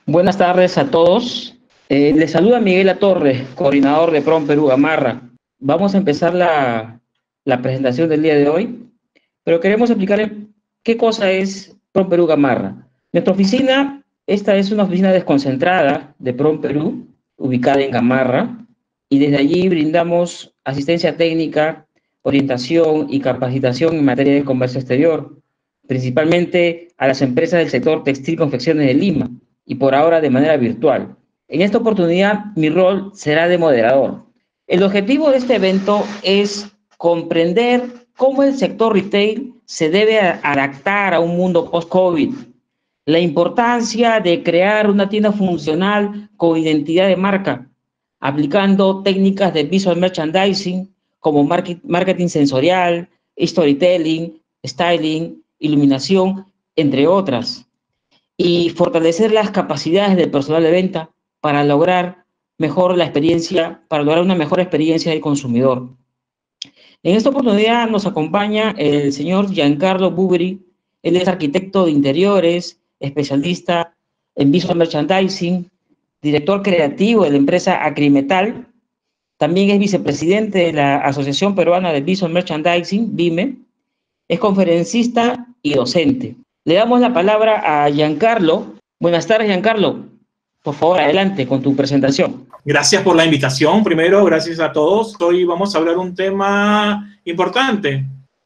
Buenas tardes a todos. Les saluda Miguel Atorre, coordinador de PROM Perú Gamarra. Vamos a empezar la presentación del día de hoy, pero queremos explicarles qué cosa es PROM Perú Gamarra. Nuestra oficina, esta es una oficina desconcentrada de PROM Perú, ubicada en Gamarra, y desde allí brindamos asistencia técnica, orientación y capacitación en materia de comercio exterior, principalmente a las empresas del sector textil y confecciones de Lima, y por ahora de manera virtual. En esta oportunidad, mi rol será de moderador. El objetivo de este evento es comprender cómo el sector retail se debe adaptar a un mundo post-COVID, la importancia de crear una tienda funcional con identidad de marca, aplicando técnicas de visual merchandising como marketing sensorial, storytelling, styling, iluminación, entre otras, y fortalecer las capacidades del personal de venta para lograr una mejor experiencia del consumidor. En esta oportunidad nos acompaña el señor Giancarlo Buberi. Él es arquitecto de interiores, especialista en visual merchandising, director creativo de la empresa Acrimetal. También es vicepresidente de la Asociación Peruana de Visual Merchandising, VIME. Es conferencista y docente. Le damos la palabra a Giancarlo. Buenas tardes, Giancarlo. Por favor, adelante con tu presentación. Gracias por la invitación. Primero, gracias a todos. Hoy vamos a hablar un tema importante.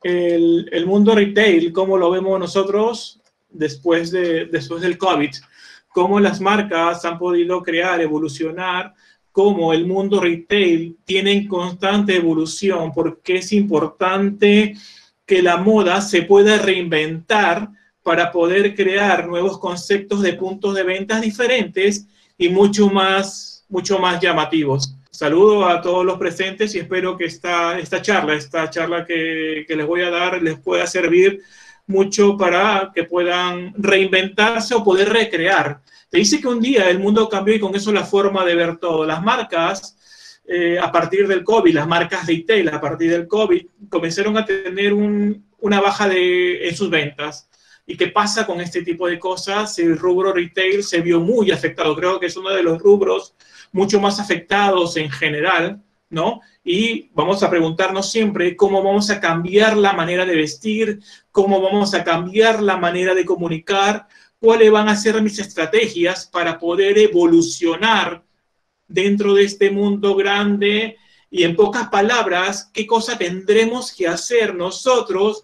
El mundo retail, cómo lo vemos nosotros después del COVID. Cómo las marcas han podido crear, evolucionar. Cómo el mundo retail tiene en constante evolución. Porque es importante que la moda se pueda reinventar para poder crear nuevos conceptos de puntos de ventas diferentes y mucho más llamativos. Saludo a todos los presentes y espero que esta charla que les voy a dar les pueda servir mucho para que puedan reinventarse o poder recrear. Te dice que un día el mundo cambió y con eso la forma de ver todo. Las marcas, a partir del COVID, las marcas retail a partir del COVID, comenzaron a tener una baja en sus ventas. ¿Y qué pasa con este tipo de cosas? El rubro retail se vio muy afectado. Creo que es uno de los rubros mucho más afectados en general, ¿no? Y vamos a preguntarnos siempre cómo vamos a cambiar la manera de vestir, cómo vamos a cambiar la manera de comunicar, cuáles van a ser mis estrategias para poder evolucionar dentro de este mundo grande y, en pocas palabras, qué cosa tendremos que hacer nosotros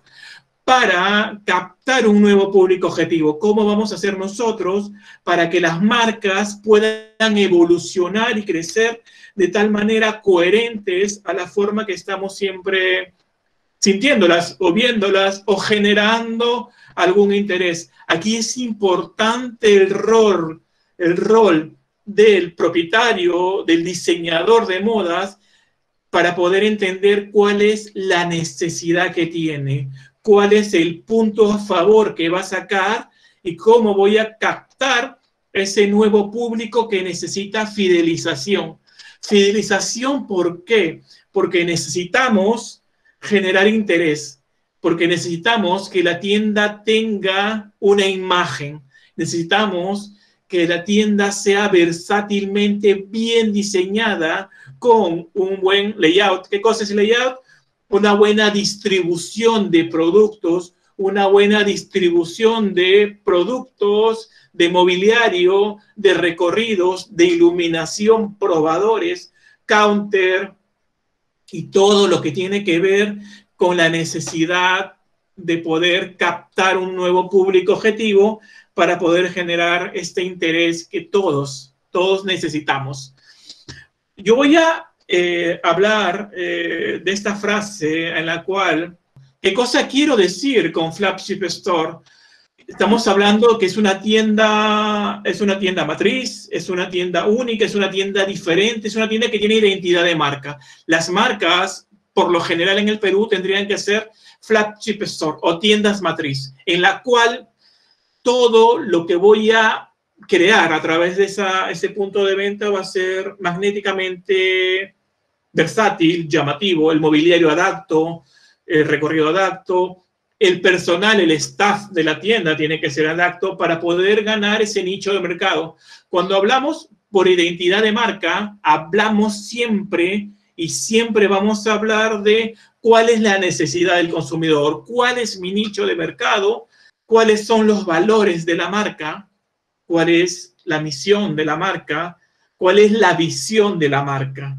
para captar un nuevo público objetivo. ¿Cómo vamos a hacer nosotros para que las marcas puedan evolucionar y crecer de tal manera coherentes a la forma que estamos siempre sintiéndolas o viéndolas o generando algún interés? Aquí es importante el rol del propietario, del diseñador de modas, para poder entender cuál es la necesidad que tiene, cuál es el punto a favor que va a sacar y cómo voy a captar ese nuevo público que necesita fidelización. ¿Fidelización por qué? Porque necesitamos generar interés, porque necesitamos que la tienda tenga una imagen, necesitamos que la tienda sea versátilmente bien diseñada con un buen layout. ¿Qué cosa es el layout? Una buena distribución de productos, una buena distribución de productos, de mobiliario, de recorridos, de iluminación, probadores, counter y todo lo que tiene que ver con la necesidad de poder captar un nuevo público objetivo para poder generar este interés que todos necesitamos. Yo voy a hablar de esta frase en la cual, ¿qué cosa quiero decir con Flagship Store? Estamos hablando que es una tienda matriz, es una tienda única, es una tienda diferente, es una tienda que tiene identidad de marca. Las marcas, por lo general en el Perú, tendrían que ser Flagship Store o tiendas matriz, en la cual todo lo que voy a crear a través de ese punto de venta va a ser magnéticamente versátil, llamativo, el mobiliario adapto, el recorrido adapto, el personal, el staff de la tienda tiene que ser adapto para poder ganar ese nicho de mercado. Cuando hablamos por identidad de marca, hablamos siempre y siempre vamos a hablar de cuál es la necesidad del consumidor, cuál es mi nicho de mercado, cuáles son los valores de la marca, cuál es la misión de la marca, cuál es la visión de la marca,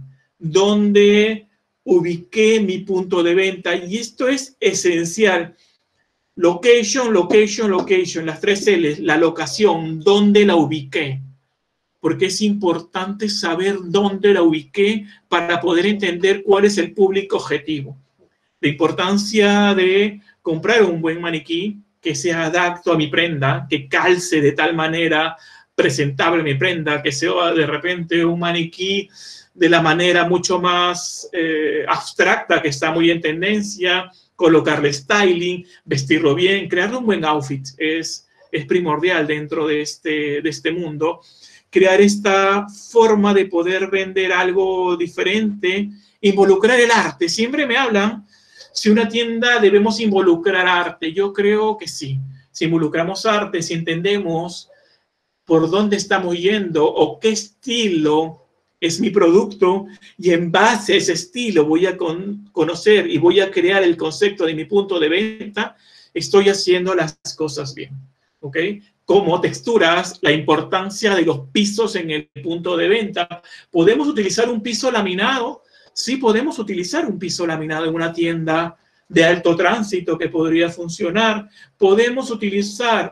dónde ubiqué mi punto de venta. Y esto es esencial. Location, location, location, las 3 L's, la locación, dónde la ubiqué. Porque es importante saber dónde la ubiqué para poder entender cuál es el público objetivo. La importancia de comprar un buen maniquí que sea adapto a mi prenda, que calce de tal manera presentable mi prenda, que sea de repente un maniquí de la manera mucho más abstracta, que está muy en tendencia, colocarle styling, vestirlo bien, crearle un buen outfit es primordial dentro de este mundo. Crear esta forma de poder vender algo diferente, involucrar el arte. Siempre me hablan, si una tienda debemos involucrar arte. Yo creo que sí. Si involucramos arte, si entendemos por dónde estamos yendo o qué estilo es mi producto y en base a ese estilo voy a conocer y voy a crear el concepto de mi punto de venta, estoy haciendo las cosas bien, ¿ok? Como texturas, la importancia de los pisos en el punto de venta. ¿Podemos utilizar un piso laminado? Sí, podemos utilizar un piso laminado en una tienda de alto tránsito que podría funcionar. Podemos utilizar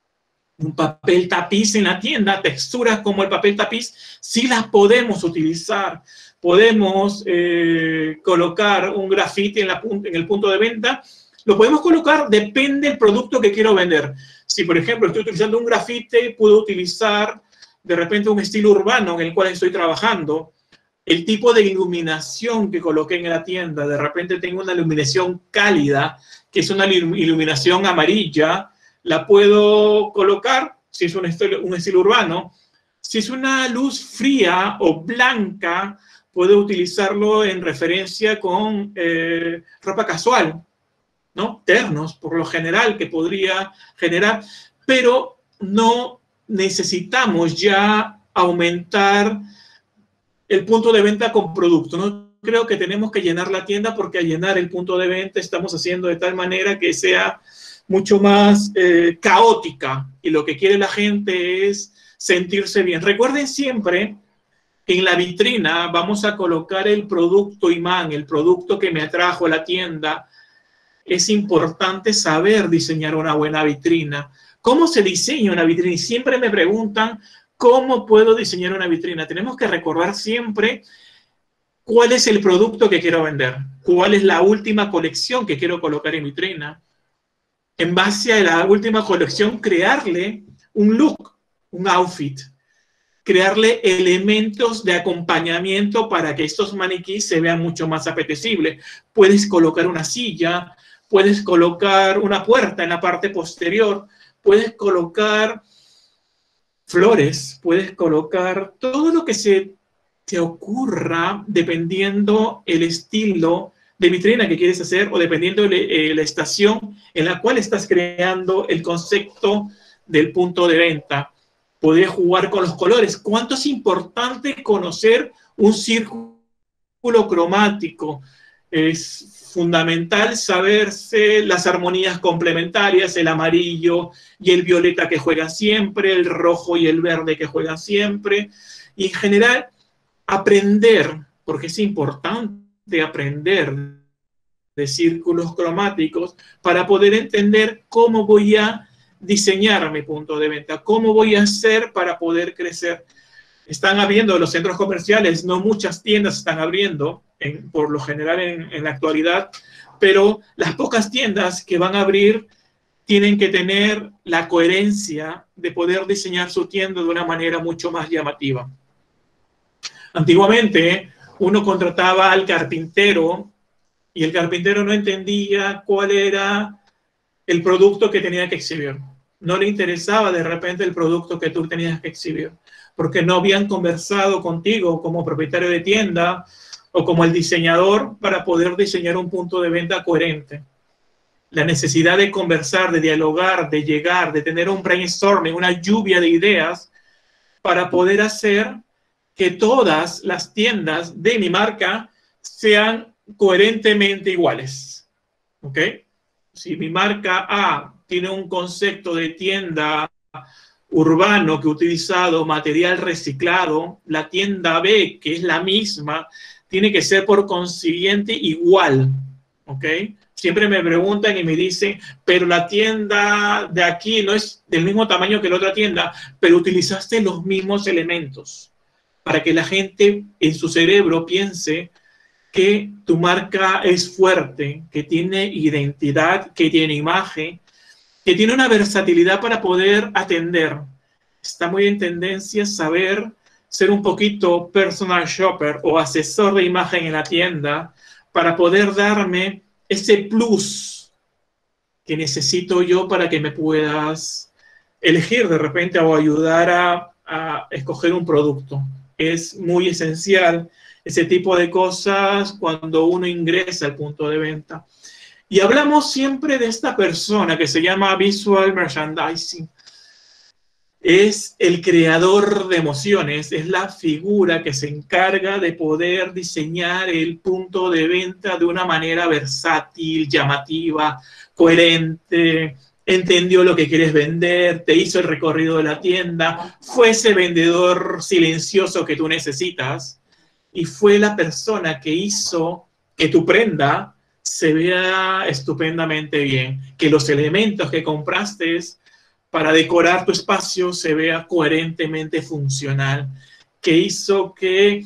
un papel tapiz en la tienda, texturas como el papel tapiz, sí las podemos utilizar. Podemos colocar un grafiti en el punto de venta. Lo podemos colocar, depende del producto que quiero vender. Si, por ejemplo, estoy utilizando un grafite, puedo utilizar de repente un estilo urbano en el cual estoy trabajando. El tipo de iluminación que coloqué en la tienda, de repente tengo una iluminación cálida, que es una iluminación amarilla, la puedo colocar, si es un estilo urbano. Si es una luz fría o blanca, puedo utilizarlo en referencia con ropa casual, ¿no? Ternos, por lo general, que podría generar, pero no necesitamos ya aumentar el punto de venta con producto. No creo que tenemos que llenar la tienda, porque al llenar el punto de venta estamos haciendo de tal manera que sea mucho más caótica, y lo que quiere la gente es sentirse bien. Recuerden siempre que en la vitrina vamos a colocar el producto imán, el producto que me atrajo a la tienda. Es importante saber diseñar una buena vitrina. ¿Cómo se diseña una vitrina? Y siempre me preguntan, ¿cómo puedo diseñar una vitrina? Tenemos que recordar siempre cuál es el producto que quiero vender, cuál es la última colección que quiero colocar en vitrina. En base a la última colección, crearle un look, un outfit, crearle elementos de acompañamiento para que estos maniquíes se vean mucho más apetecibles. Puedes colocar una silla, puedes colocar una puerta en la parte posterior, puedes colocar flores, puedes colocar todo lo que se te ocurra dependiendo el estilo de vitrina que quieres hacer o dependiendo de la estación en la cual estás creando el concepto del punto de venta. Puedes jugar con los colores. ¿Cuánto es importante conocer un círculo cromático? Es fundamental saberse las armonías complementarias, el amarillo y el violeta que juegan siempre, el rojo y el verde que juegan siempre. Y en general, aprender, porque es importante aprender de círculos cromáticos para poder entender cómo voy a diseñar mi punto de venta, cómo voy a hacer para poder crecer. Están abriendo los centros comerciales, no muchas tiendas están abriendo, por lo general en la actualidad, pero las pocas tiendas que van a abrir tienen que tener la coherencia de poder diseñar su tienda de una manera mucho más llamativa. Antiguamente uno contrataba al carpintero y el carpintero no entendía cuál era el producto que tenía que exhibir. No le interesaba de repente el producto que tú tenías que exhibir, porque no habían conversado contigo como propietario de tienda o como el diseñador para poder diseñar un punto de venta coherente. la necesidad de conversar, de dialogar, de llegar, de tener un brainstorming, una lluvia de ideas para poder hacer que todas las tiendas de mi marca sean coherentemente iguales. ¿Ok? Si mi marca A tiene un concepto de tienda urbano que ha utilizado material reciclado, la tienda B, que es la misma, tiene que ser por consiguiente igual. ¿Ok? Siempre me preguntan y me dicen, pero la tienda de aquí no es del mismo tamaño que la otra tienda, pero utilizaste los mismos elementos para que la gente en su cerebro piense que tu marca es fuerte, que tiene identidad, que tiene imagen, que tiene una versatilidad para poder atender. Está muy en tendencia saber ser un poquito personal shopper o asesor de imagen en la tienda para poder darme ese plus que necesito yo para que me puedas elegir de repente o ayudar a escoger un producto. Es muy esencial ese tipo de cosas cuando uno ingresa al punto de venta. Y hablamos siempre de esta persona que se llama Visual Merchandising. Es el creador de emociones, es la figura que se encarga de poder diseñar el punto de venta de una manera versátil, llamativa, coherente, entendió lo que quieres vender, te hizo el recorrido de la tienda, fue ese vendedor silencioso que tú necesitas y fue la persona que hizo que tu prenda se vea estupendamente bien, que los elementos que compraste para decorar tu espacio se vea coherentemente funcional, que hizo que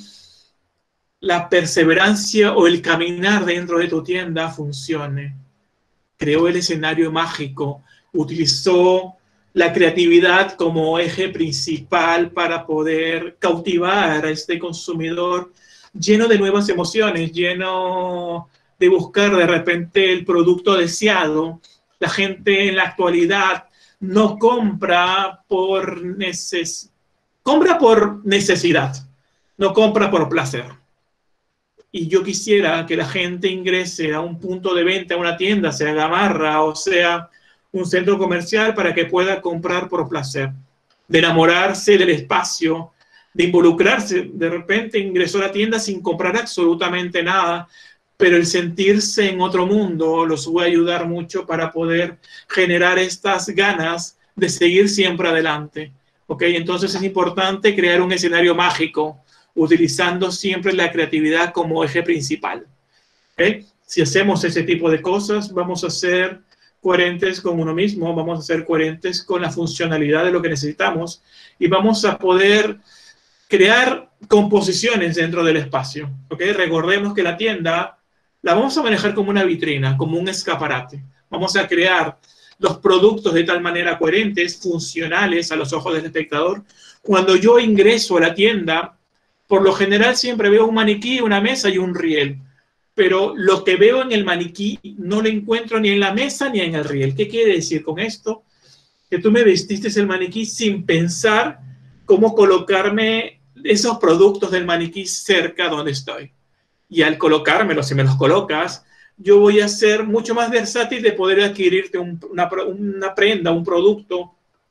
la perseverancia o el caminar dentro de tu tienda funcione. Creó el escenario mágico, utilizó la creatividad como eje principal para poder cautivar a este consumidor lleno de nuevas emociones, lleno de buscar de repente el producto deseado. La gente en la actualidad no compra por compra por necesidad, no compra por placer. Y yo quisiera que la gente ingrese a un punto de venta, a una tienda, sea Gamarra o sea un centro comercial, para que pueda comprar por placer, de enamorarse del espacio, de involucrarse. De repente ingresó a la tienda sin comprar absolutamente nada, pero el sentirse en otro mundo los va a ayudar mucho para poder generar estas ganas de seguir siempre adelante. ¿Ok? Entonces es importante crear un escenario mágico, utilizando siempre la creatividad como eje principal. ¿Ok? Si hacemos ese tipo de cosas, vamos a ser coherentes con uno mismo, vamos a ser coherentes con la funcionalidad de lo que necesitamos y vamos a poder crear composiciones dentro del espacio. ¿Ok? Recordemos que la tienda la vamos a manejar como una vitrina, como un escaparate. Vamos a crear los productos de tal manera coherentes, funcionales a los ojos del espectador. Cuando yo ingreso a la tienda, por lo general siempre veo un maniquí, una mesa y un riel. Pero lo que veo en el maniquí no lo encuentro ni en la mesa ni en el riel. ¿Qué quiere decir con esto? Que tú me vestiste el maniquí sin pensar cómo colocarme esos productos del maniquí cerca donde estoy. Y al colocármelos, si me los colocas, yo voy a ser mucho más versátil de poder adquirirte una prenda, un producto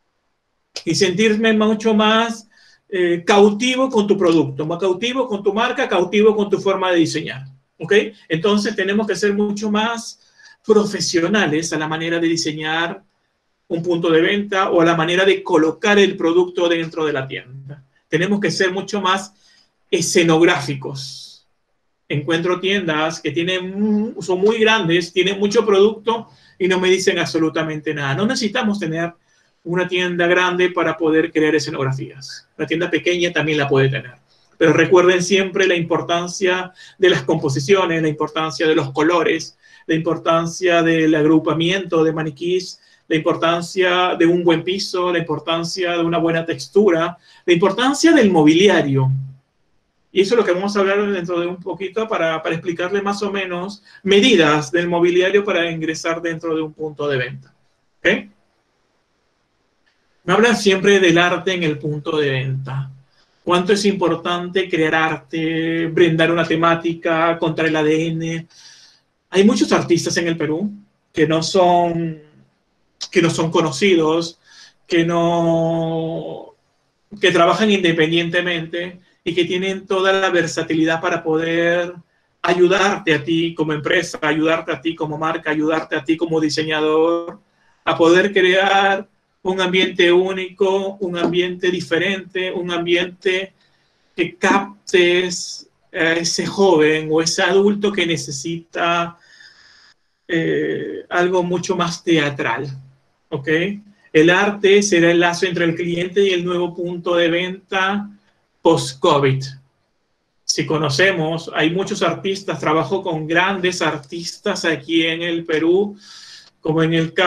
y sentirme mucho más cautivo con tu producto, más cautivo con tu marca, cautivo con tu forma de diseñar. ¿Ok? Entonces tenemos que ser mucho más profesionales a la manera de diseñar un punto de venta o a la manera de colocar el producto dentro de la tienda. Tenemos que ser mucho más escenográficos. Encuentro tiendas que son muy grandes, tienen mucho producto y no me dicen absolutamente nada. No necesitamos tener una tienda grande para poder crear escenografías. Una tienda pequeña también la puede tener. Pero recuerden siempre la importancia de las composiciones, la importancia de los colores, la importancia del agrupamiento de maniquís, la importancia de un buen piso, la importancia de una buena textura, la importancia del mobiliario. Y eso es lo que vamos a hablar dentro de un poquito para explicarle más o menos medidas del mobiliario para ingresar dentro de un punto de venta. ¿Okay? Me hablan siempre del arte en el punto de venta. Cuánto es importante crear arte, brindar una temática contra el ADN. Hay muchos artistas en el Perú que no son, que no son conocidos, que trabajan independientemente y que tienen toda la versatilidad para poder ayudarte a ti como empresa, ayudarte a ti como marca, ayudarte a ti como diseñador, a poder crear un ambiente único, un ambiente diferente, un ambiente que captes a ese joven o ese adulto que necesita algo mucho más teatral, ¿ok? El arte será el lazo entre el cliente y el nuevo punto de venta post-COVID. Si conocemos, hay muchos artistas, trabajo con grandes artistas aquí en el Perú, como en el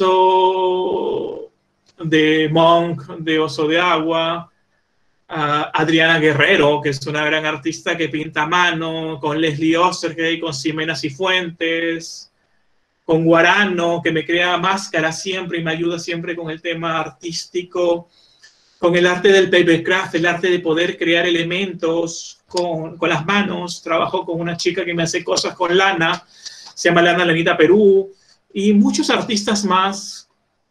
caso de Monk, de Oso de Agua, Adriana Guerrero, que es una gran artista que pinta a mano, con Leslie Ostergey, con Ximena Cifuentes, con Guarano, que me crea máscaras siempre y me ayuda siempre con el tema artístico, con el arte del papercraft, el arte de poder crear elementos con las manos. Trabajo con una chica que me hace cosas con lana, se llama Lana Lanita Perú, y muchos artistas más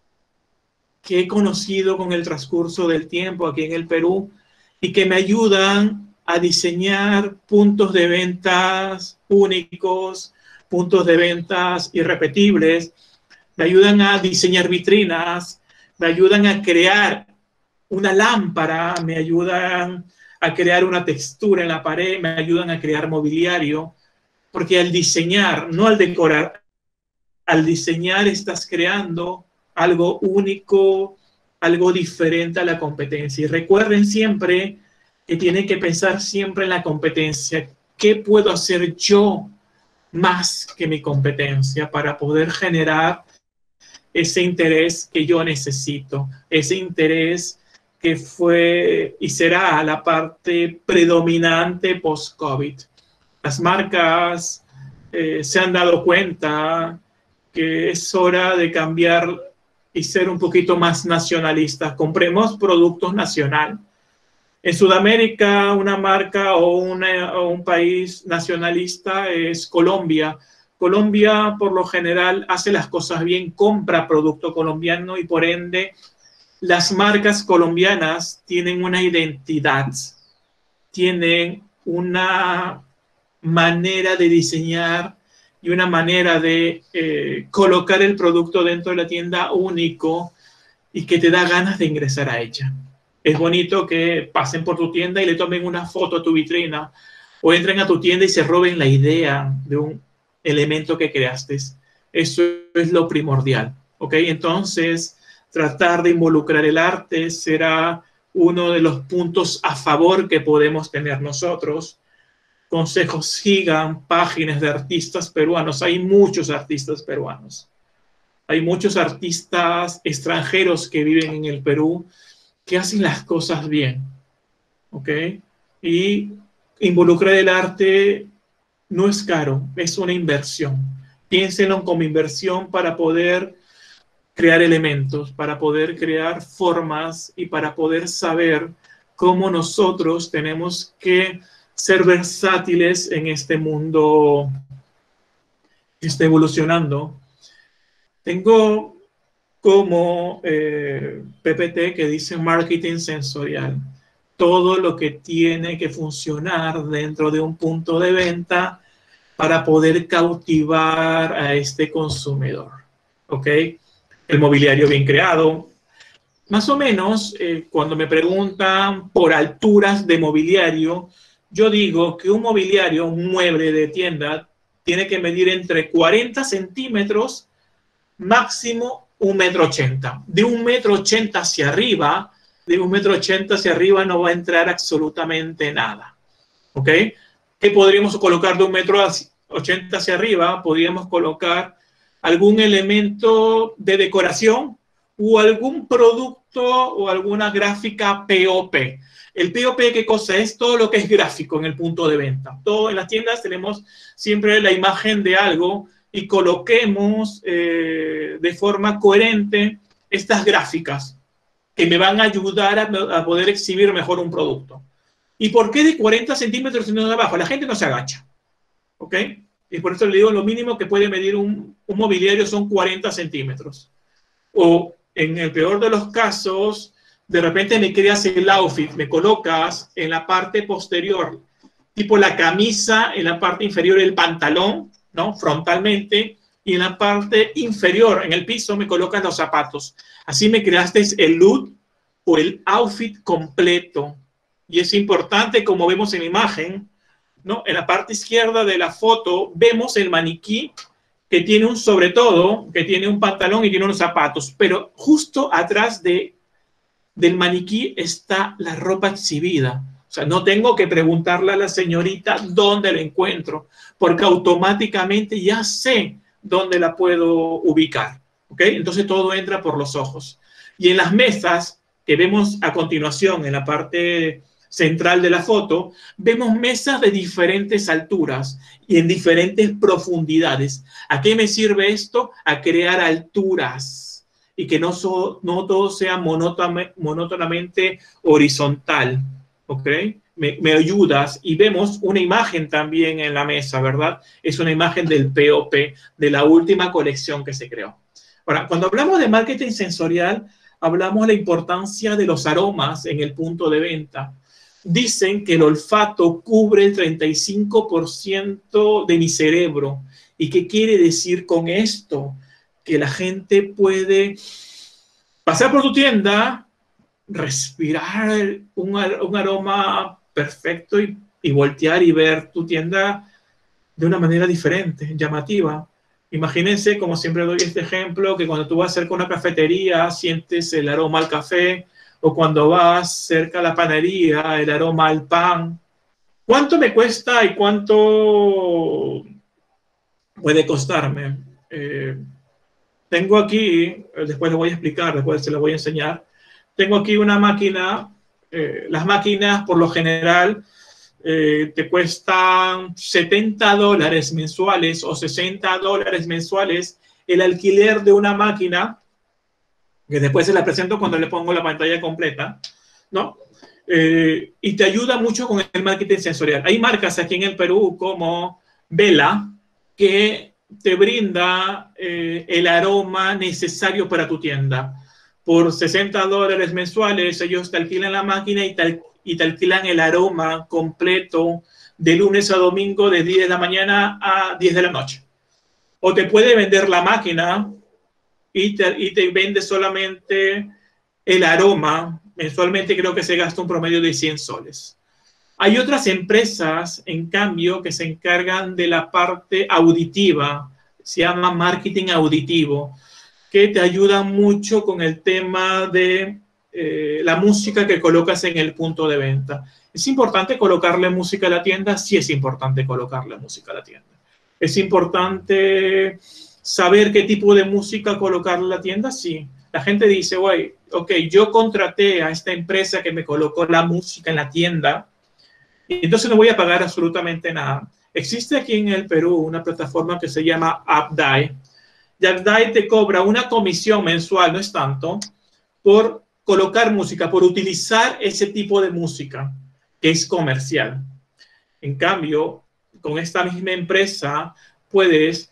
que he conocido con el transcurso del tiempo aquí en el Perú y que me ayudan a diseñar puntos de ventas únicos, puntos de ventas irrepetibles, me ayudan a diseñar vitrinas, me ayudan a crear una lámpara, me ayudan a crear una textura en la pared, me ayudan a crear mobiliario, porque al diseñar, no al decorar, al diseñar estás creando algo único, algo diferente a la competencia. Y recuerden siempre que tienen que pensar siempre en la competencia. ¿Qué puedo hacer yo más que mi competencia para poder generar ese interés que yo necesito? Ese interés que fue y será la parte predominante post-COVID. Las marcas se han dado cuenta que es hora de cambiar y ser un poquito más nacionalistas. Compremos productos nacional. En Sudamérica, una marca o un país nacionalista es Colombia. Colombia, por lo general, hace las cosas bien, compra producto colombiano y, por ende, las marcas colombianas tienen una identidad, tienen una manera de diseñar y una manera de colocar el producto dentro de la tienda único y que te da ganas de ingresar a ella. Es bonito que pasen por tu tienda y le tomen una foto a tu vitrina o entren a tu tienda y se roben la idea de un elemento que creaste. Eso es lo primordial, ¿ok? Entonces, tratar de involucrar el arte será uno de los puntos a favor que podemos tener nosotros. Consejos, sigan páginas de artistas peruanos. Hay muchos artistas peruanos. Hay muchos artistas extranjeros que viven en el Perú que hacen las cosas bien, ¿ok? Y involucrar el arte no es caro, es una inversión. Piénsenlo como inversión para poder crear elementos, para poder crear formas y para poder saber cómo nosotros tenemos que ser versátiles en este mundo que está evolucionando. Tengo como PPT que dice marketing sensorial. Todo lo que tiene que funcionar dentro de un punto de venta para poder cautivar a este consumidor. ¿Ok? El mobiliario bien creado. Más o menos, cuando me preguntan por alturas de mobiliario, yo digo que un mobiliario, un mueble de tienda, tiene que medir entre 40 centímetros, máximo 1,80 m. De 1,80 m hacia arriba, de 1,80 m hacia arriba no va a entrar absolutamente nada. ¿Ok? ¿Qué podríamos colocar de 1,80 m hacia arriba? Podríamos colocar algún elemento de decoración o algún producto o alguna gráfica POP. El POP, ¿qué cosa es? Todo lo que es gráfico en el punto de venta. Todo en las tiendas tenemos siempre la imagen de algo y coloquemos de forma coherente estas gráficas que me van a ayudar a poder exhibir mejor un producto. ¿Y por qué de 40 centímetros y no de abajo? La gente no se agacha, ¿ok? Y por eso le digo, lo mínimo que puede medir un mobiliario son 40 centímetros. O en el peor de los casos, de repente me creas el outfit, me colocas en la parte posterior, tipo la camisa en la parte inferior del pantalón, ¿no? Frontalmente, y en la parte inferior, en el piso, me colocas los zapatos. Así me creaste el look o el outfit completo. Y es importante, como vemos en la imagen, ¿no? En la parte izquierda de la foto vemos el maniquí que tiene un sobre todo, que tiene un pantalón y tiene unos zapatos, pero justo atrás del maniquí está la ropa exhibida. O sea, no tengo que preguntarle a la señorita dónde la encuentro, porque automáticamente ya sé dónde la puedo ubicar. ¿Ok? Entonces todo entra por los ojos. Y en las mesas que vemos a continuación en la parte central de la foto, vemos mesas de diferentes alturas y en diferentes profundidades. ¿A qué me sirve esto? A crear alturas y que no todo sea monótonamente horizontal. ¿Ok? Me ayudas y vemos una imagen también en la mesa, ¿verdad? Es una imagen del POP, de la última colección que se creó. Ahora, cuando hablamos de marketing sensorial, hablamos de la importancia de los aromas en el punto de venta. Dicen que el olfato cubre el 35% de mi cerebro. ¿Y qué quiere decir con esto? Que la gente puede pasar por tu tienda, respirar un aroma perfecto y voltear y ver tu tienda de una manera diferente, llamativa. Imagínense, como siempre doy este ejemplo, que cuando tú vas cerca a una cafetería sientes el aroma al café, o cuando vas cerca a la panadería, el aroma al pan. ¿Cuánto me cuesta y cuánto puede costarme? Tengo aquí, después lo voy a explicar, después se lo voy a enseñar. Tengo aquí una máquina. Las máquinas, por lo general, te cuestan $70 mensuales o $60 mensuales el alquiler de una máquina, que después se la presento cuando le pongo la pantalla completa, ¿no? Y te ayuda mucho con el marketing sensorial. Hay marcas aquí en el Perú como Vela que te brinda el aroma necesario para tu tienda. Por $60 mensuales, ellos te alquilan la máquina y te alquilan el aroma completo de lunes a domingo de 10 de la mañana a 10 de la noche. O te puede vender la máquina y te vende solamente el aroma. Mensualmente creo que se gasta un promedio de 100 soles. Hay otras empresas, en cambio, que se encargan de la parte auditiva, se llama marketing auditivo, que te ayudan mucho con el tema de la música que colocas en el punto de venta. ¿Es importante colocarle música a la tienda? Sí, es importante colocarle música a la tienda. ¿Es importante saber qué tipo de música colocarle a la tienda? Sí. La gente dice, güey, ok, yo contraté a esta empresa que me colocó la música en la tienda y entonces no voy a pagar absolutamente nada. Existe aquí en el Perú una plataforma que se llama AppDai. Y AppDai te cobra una comisión mensual, no es tanto, por colocar música, por utilizar ese tipo de música que es comercial. En cambio, con esta misma empresa puedes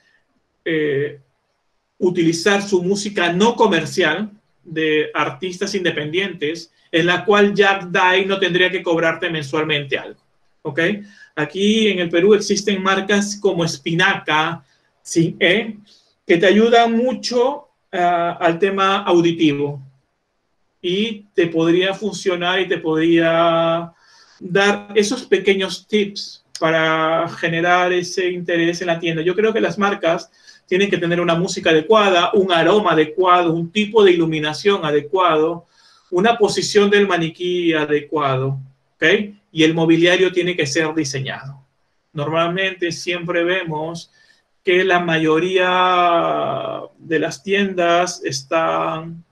utilizar su música no comercial de artistas independientes, en la cual Jack Dye no tendría que cobrarte mensualmente algo. ¿Ok? Aquí en el Perú existen marcas como Espinaca, ¿sí? Que te ayudan mucho al tema auditivo y te podría funcionar y te podría dar esos pequeños tips para generar ese interés en la tienda. Yo creo que las marcas tienen que tener una música adecuada, un aroma adecuado, un tipo de iluminación adecuado, una posición del maniquí adecuado, ¿ok? Y el mobiliario tiene que ser diseñado. Normalmente siempre vemos que la mayoría de las tiendas están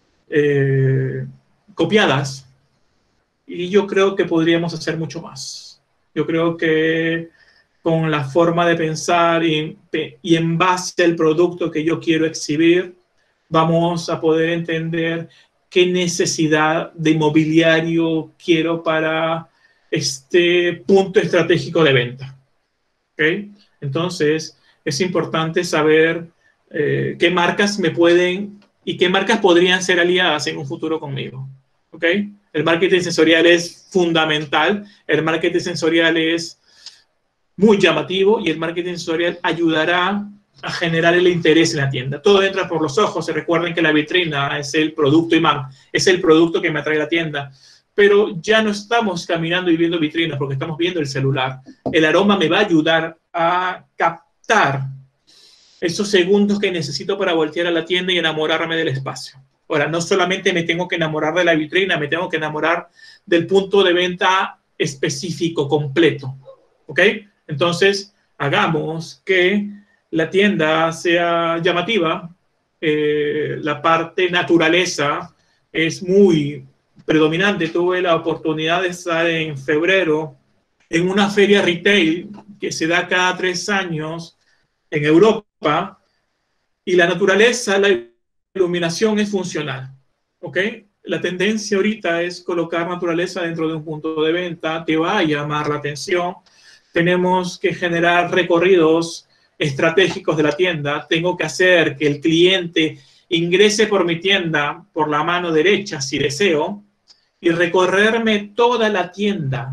copiadas y yo creo que podríamos hacer mucho más. Yo creo que con la forma de pensar y en base al producto que yo quiero exhibir, vamos a poder entender qué necesidad de mobiliario quiero para este punto estratégico de venta. ¿Okay? Entonces, es importante saber qué marcas me pueden y qué marcas podrían ser aliadas en un futuro conmigo. ¿Ok? El marketing sensorial es fundamental, el marketing sensorial es muy llamativo y el marketing sensorial ayudará a generar el interés en la tienda. Todo entra por los ojos. Se recuerden que la vitrina es el producto imán, es el producto que me atrae a la tienda. Pero ya no estamos caminando y viendo vitrinas porque estamos viendo el celular. El aroma me va a ayudar a captar esos segundos que necesito para voltear a la tienda y enamorarme del espacio. Ahora, no solamente me tengo que enamorar de la vitrina, me tengo que enamorar del punto de venta específico, completo. ¿Ok? Entonces, hagamos que la tienda sea llamativa, la parte naturaleza es muy predominante. Tuve la oportunidad de estar en febrero en una feria retail que se da cada 3 años en Europa y la naturaleza, la iluminación es funcional. ¿Ok? La tendencia ahorita es colocar naturaleza dentro de un punto de venta, te va a llamar la atención. Tenemos que generar recorridos estratégicos de la tienda. Tengo que hacer que el cliente ingrese por mi tienda por la mano derecha, si deseo, y recorrerme toda la tienda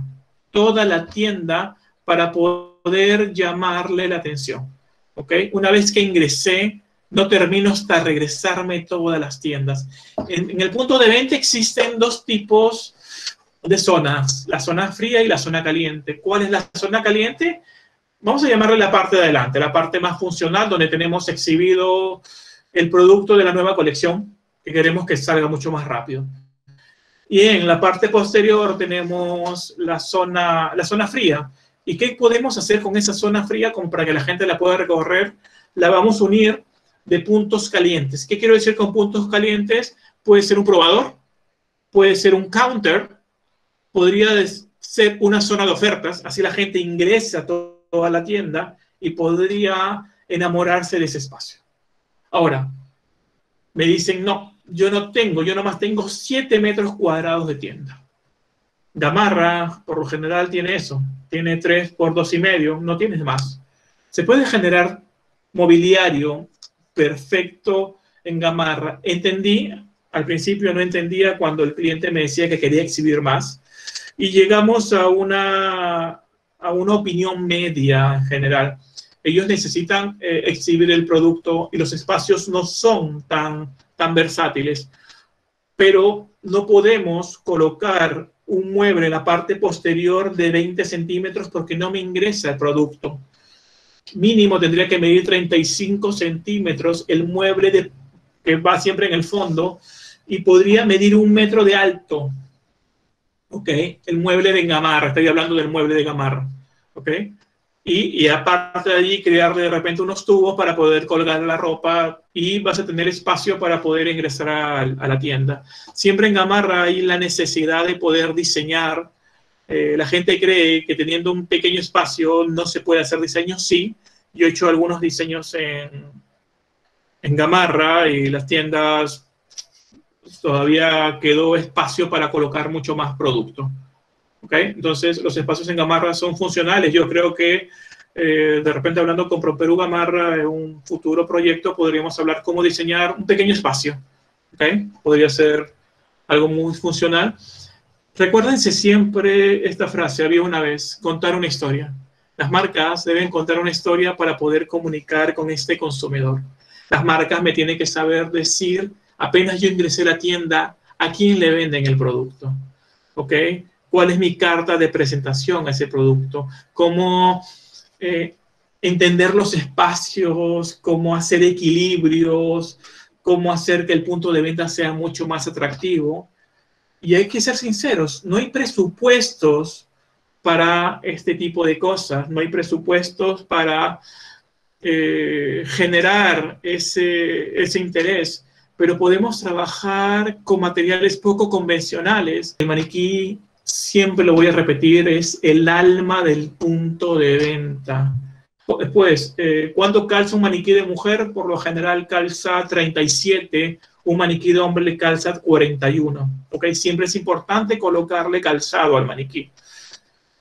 para poder llamarle la atención. ¿Ok? Una vez que ingresé, no termino hasta regresarme todas las tiendas. En el punto de venta existen 2 tipos de zonas, la zona fría y la zona caliente. ¿Cuál es la zona caliente? Vamos a llamarle la parte de adelante, la parte más funcional, donde tenemos exhibido el producto de la nueva colección, que queremos que salga mucho más rápido. Y en la parte posterior tenemos la zona fría. ¿Y qué podemos hacer con esa zona fría para que la gente la pueda recorrer? La vamos a unir de puntos calientes. ¿Qué quiero decir con puntos calientes? Puede ser un probador, puede ser un counter, podría ser una zona de ofertas, así la gente ingresa a toda la tienda y podría enamorarse de ese espacio. Ahora, me dicen, no, yo nomás tengo 7 metros cuadrados de tienda. Gamarra, por lo general, tiene eso, tiene 3 por 2,5, no tienes más. Se puede generar mobiliario perfecto en Gamarra. Entendí, al principio no entendía cuando el cliente me decía que quería exhibir más, y llegamos a una opinión media en general. Ellos necesitan exhibir el producto y los espacios no son tan versátiles, pero no podemos colocar un mueble en la parte posterior de 20 centímetros porque no me ingresa el producto. Mínimo tendría que medir 35 centímetros el mueble que va siempre en el fondo y podría medir 1 metro de alto. ¿Ok? El mueble de Gamarra, estoy hablando del mueble de Gamarra. ¿Ok? Y aparte de allí, crearle de repente unos tubos para poder colgar la ropa y vas a tener espacio para poder ingresar a la tienda. Siempre en Gamarra hay la necesidad de poder diseñar. La gente cree que teniendo un pequeño espacio no se puede hacer diseños. Sí, yo he hecho algunos diseños en Gamarra y las tiendas todavía quedó espacio para colocar mucho más producto. ¿Okay? Entonces, los espacios en Gamarra son funcionales. Yo creo que, de repente, hablando con ProPerú Gamarra, en un futuro proyecto, podríamos hablar cómo diseñar un pequeño espacio. ¿Okay? Podría ser algo muy funcional. Recuérdense siempre esta frase, había una vez, contar una historia. Las marcas deben contar una historia para poder comunicar con este consumidor. Las marcas me tienen que saber decir, apenas yo ingresé a la tienda, ¿a quién le venden el producto? ¿Ok? ¿Cuál es mi carta de presentación a ese producto? ¿Cómo entender los espacios? ¿Cómo hacer equilibrios? ¿Cómo hacer que el punto de venta sea mucho más atractivo? Y hay que ser sinceros, no hay presupuestos para este tipo de cosas, no hay presupuestos para generar ese interés, pero podemos trabajar con materiales poco convencionales. El maniquí, siempre lo voy a repetir, es el alma del punto de venta. Después, ¿cuánto calza un maniquí de mujer? Por lo general calza 37, un maniquí de hombre le calza 41. ¿Ok? Siempre es importante colocarle calzado al maniquí.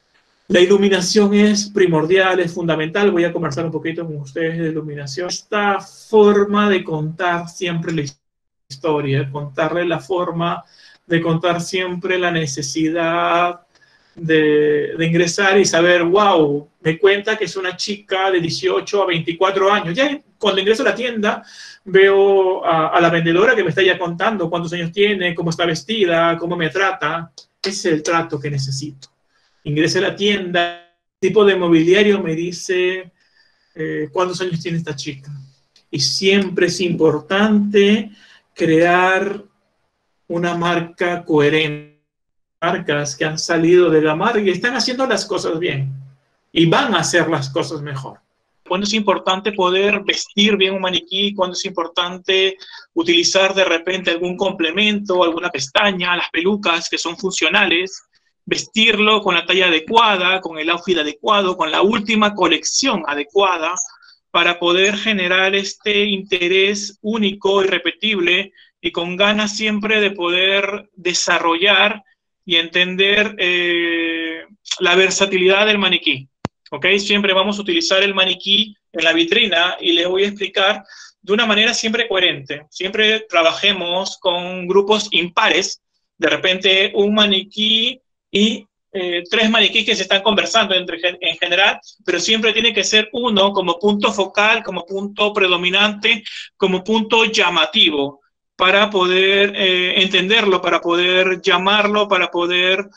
La iluminación es primordial, es fundamental. Voy a conversar un poquito con ustedes de iluminación. Esta forma de contar siempre la historia, contarle la forma de contar siempre la necesidad de ingresar y saber, wow, me cuenta que es una chica de 18 a 24 años. Ya cuando ingreso a la tienda, veo a la vendedora que me está ya contando cuántos años tiene, cómo está vestida, cómo me trata. Ese es el trato que necesito. Ingresé a la tienda, el tipo de mobiliario me dice cuántos años tiene esta chica. Y siempre es importante crear una marca coherente, marcas que han salido de la marca y están haciendo las cosas bien y van a hacer las cosas mejor. Cuando es importante poder vestir bien un maniquí, cuando es importante utilizar de repente algún complemento, alguna pestaña, las pelucas que son funcionales, vestirlo con la talla adecuada, con el outfit adecuado, con la última colección adecuada, para poder generar este interés único, irrepetible y con ganas siempre de poder desarrollar y entender la versatilidad del maniquí. ¿Okay? Siempre vamos a utilizar el maniquí en la vitrina y les voy a explicar de una manera siempre coherente. Siempre trabajemos con grupos impares, de repente un maniquí y tres maniquíes que se están conversando en general, pero siempre tiene que ser uno como punto focal, como punto predominante, como punto llamativo, para poder entenderlo, para poder llamarlo, para poder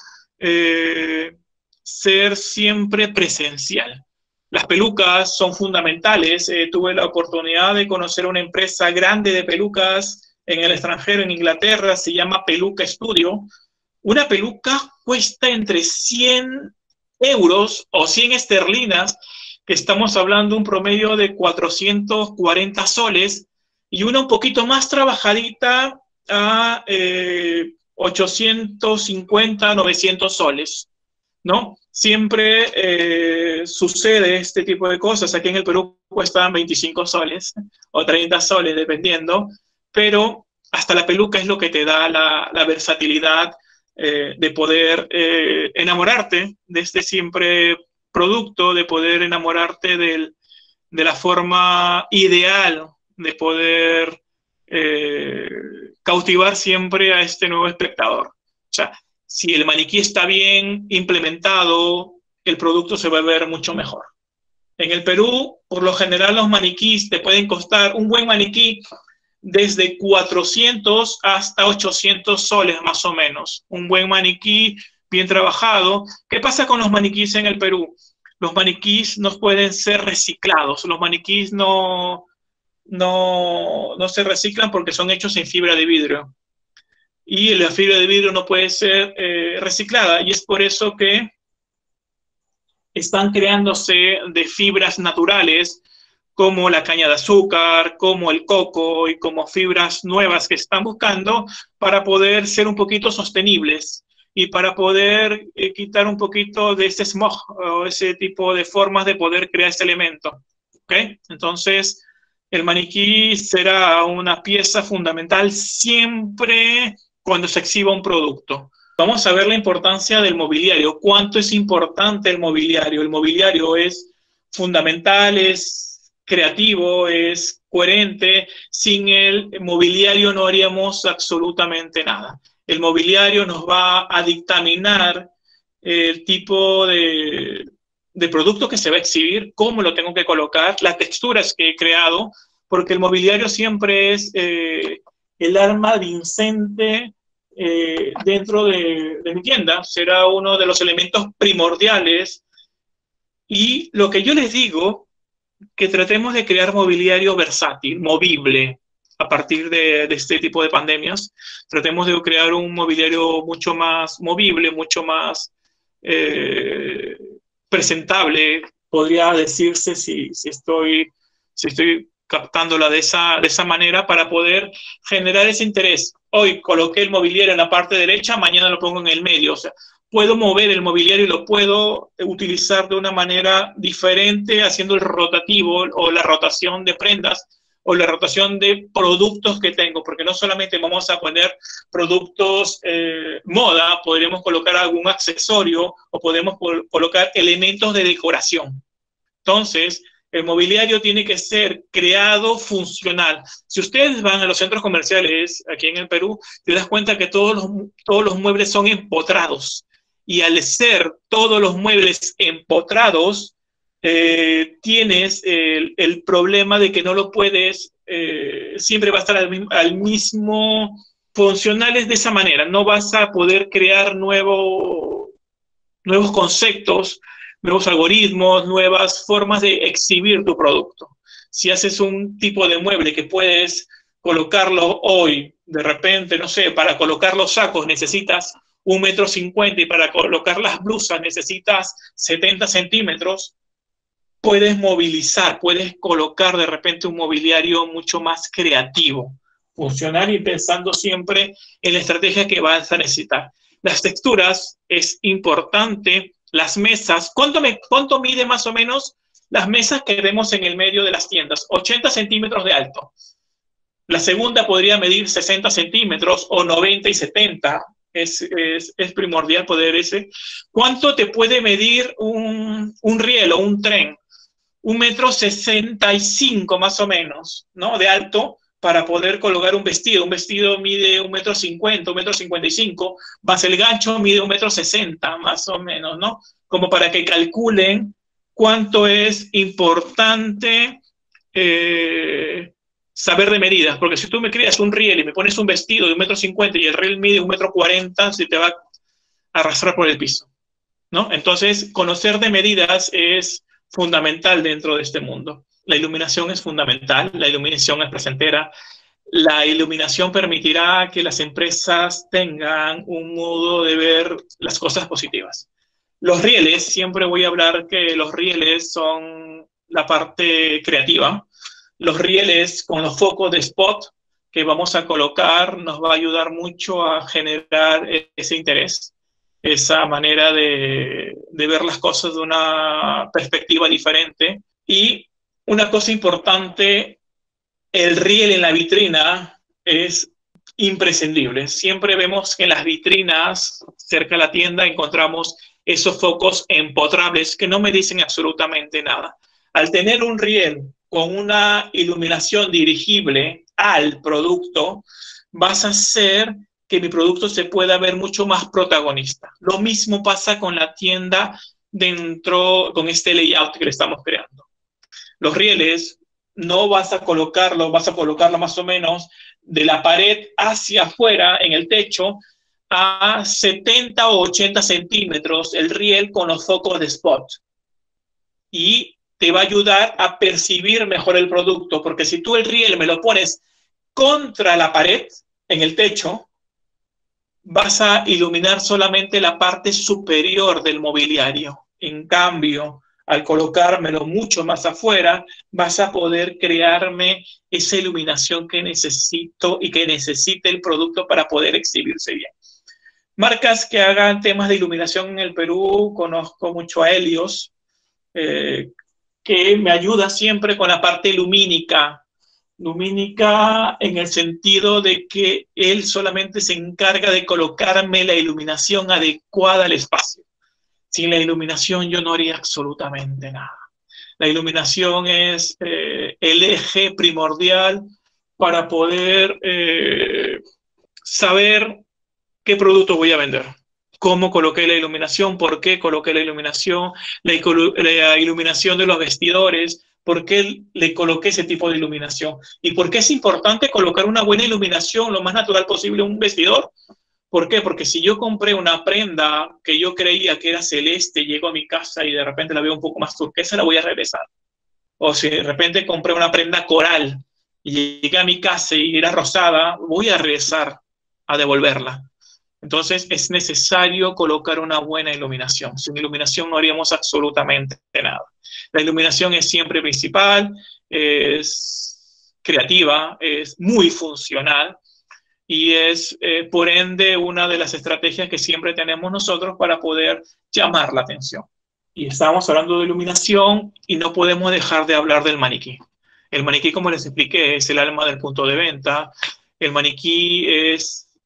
ser siempre presencial. Las pelucas son fundamentales. Tuve la oportunidad de conocer una empresa grande de pelucas en el extranjero, en Inglaterra, se llama Peluca Studio. Una peluca cuesta entre 100 euros o 100 esterlinas, que estamos hablando un promedio de 440 soles, y una un poquito más trabajadita a 850, 900 soles, ¿no? Siempre sucede este tipo de cosas. Aquí en el Perú cuestan 25 soles o 30 soles, dependiendo, pero hasta la peluca es lo que te da la versatilidad de poder enamorarte de este siempre producto, de poder enamorarte de la forma ideal de poder cautivar siempre a este nuevo espectador. O sea, si el maniquí está bien implementado, el producto se va a ver mucho mejor. En el Perú, por lo general, los maniquís te pueden costar un buen maniquí desde 400 hasta 800 soles más o menos. Un buen maniquí bien trabajado. ¿Qué pasa con los maniquís en el Perú? Los maniquís no pueden ser reciclados. Los maniquís no se reciclan porque son hechos en fibra de vidrio. Y la fibra de vidrio no puede ser reciclada. Y es por eso que están creándose de fibras naturales, como la caña de azúcar, como el coco y como fibras nuevas que están buscando para poder ser un poquito sostenibles y para poder quitar un poquito de ese smog o ese tipo de formas de poder crear este elemento. ¿Okay? Entonces, el maniquí será una pieza fundamental siempre cuando se exhiba un producto. Vamos a ver la importancia del mobiliario. ¿Cuánto es importante el mobiliario? El mobiliario es fundamental, es creativo, es coherente. Sin el mobiliario no haríamos absolutamente nada. El mobiliario nos va a dictaminar el tipo de producto que se va a exhibir, cómo lo tengo que colocar, las texturas que he creado, porque el mobiliario siempre es el arma vincente dentro de mi tienda. Será uno de los elementos primordiales. Y lo que yo les digo, que tratemos de crear mobiliario versátil, movible, a partir de este tipo de pandemias. Tratemos de crear un mobiliario mucho más movible, mucho más presentable, podría decirse, si estoy captándola de esa manera, para poder generar ese interés. Hoy coloqué el mobiliario en la parte derecha, mañana lo pongo en el medio. O sea, puedo mover el mobiliario y lo puedo utilizar de una manera diferente, haciendo el rotativo o la rotación de prendas o la rotación de productos que tengo, porque no solamente vamos a poner productos moda, podríamos colocar algún accesorio o podemos colocar elementos de decoración. Entonces, el mobiliario tiene que ser creado funcional. Si ustedes van a los centros comerciales aquí en el Perú, te das cuenta que todos los muebles son empotrados. Y al ser todos los muebles empotrados, tienes el problema de que no lo puedes, siempre va a estar al mismo funcionales de esa manera. No vas a poder crear nuevos conceptos, nuevos algoritmos, nuevas formas de exhibir tu producto. Si haces un tipo de mueble que puedes colocarlo hoy, de repente, no sé, para colocar los sacos necesitas 1,50 m y para colocar las blusas necesitas 70 centímetros, puedes movilizar, puedes colocar de repente un mobiliario mucho más creativo, funcional y pensando siempre en la estrategia que vas a necesitar. Las texturas es importante, las mesas, ¿cuánto mide más o menos las mesas que vemos en el medio de las tiendas? 80 centímetros de alto. La segunda podría medir 60 centímetros o 90 y 70. Es primordial poder ese. ¿Cuánto te puede medir un riel o un tren? 1,65 m más o menos, ¿no? De alto para poder colocar un vestido. Un vestido mide 1,50 m, 1,55 m, más el gancho mide 1,60 m más o menos, ¿no? Como para que calculen cuánto es importante saber de medidas, porque si tú me creas un riel y me pones un vestido de 1,50 m y el riel mide 1,40 m, se te va a arrastrar por el piso, ¿no? Entonces, conocer de medidas es fundamental dentro de este mundo. La iluminación es fundamental, la iluminación es placentera, la iluminación permitirá que las empresas tengan un modo de ver las cosas positivas. Los rieles, siempre voy a hablar que los rieles son la parte creativa. Los rieles con los focos de spot que vamos a colocar nos va a ayudar mucho a generar ese interés, esa manera de ver las cosas de una perspectiva diferente. Y una cosa importante, el riel en la vitrina es imprescindible. Siempre vemos que en las vitrinas cerca de la tienda encontramos esos focos empotrables que no me dicen absolutamente nada. Al tener un riel con una iluminación dirigible al producto, vas a hacer que mi producto se pueda ver mucho más protagonista. Lo mismo pasa con la tienda dentro, con este layout que le estamos creando. Los rieles no vas a colocarlo más o menos de la pared hacia afuera en el techo a 70 o 80 centímetros el riel con los focos de spot. Y te va a ayudar a percibir mejor el producto, porque si tú el riel me lo pones contra la pared en el techo, vas a iluminar solamente la parte superior del mobiliario. En cambio, al colocármelo mucho más afuera, vas a poder crearme esa iluminación que necesito y que necesite el producto para poder exhibirse bien. Marcas que hagan temas de iluminación en el Perú, conozco mucho a Helios, que me ayuda siempre con la parte lumínica. Lumínica en el sentido de que él solamente se encarga de colocarme la iluminación adecuada al espacio. Sin la iluminación yo no haría absolutamente nada. La iluminación es el eje primordial para poder saber qué producto voy a vender. Cómo coloqué la iluminación, por qué coloqué la iluminación, la iluminación de los vestidores, por qué le coloqué ese tipo de iluminación y por qué es importante colocar una buena iluminación lo más natural posible en un vestidor. ¿Por qué? Porque si yo compré una prenda que yo creía que era celeste, llego a mi casa y de repente la veo un poco más turquesa, la voy a regresar. O si de repente compré una prenda coral y llegué a mi casa y era rosada, voy a regresar a devolverla. Entonces es necesario colocar una buena iluminación. Sin iluminación no haríamos absolutamente nada. La iluminación es siempre principal, es creativa, es muy funcional y es por ende una de las estrategias que siempre tenemos nosotros para poder llamar la atención. Y estamos hablando de iluminación y no podemos dejar de hablar del maniquí. El maniquí, como les expliqué, es el alma del punto de venta. El maniquí es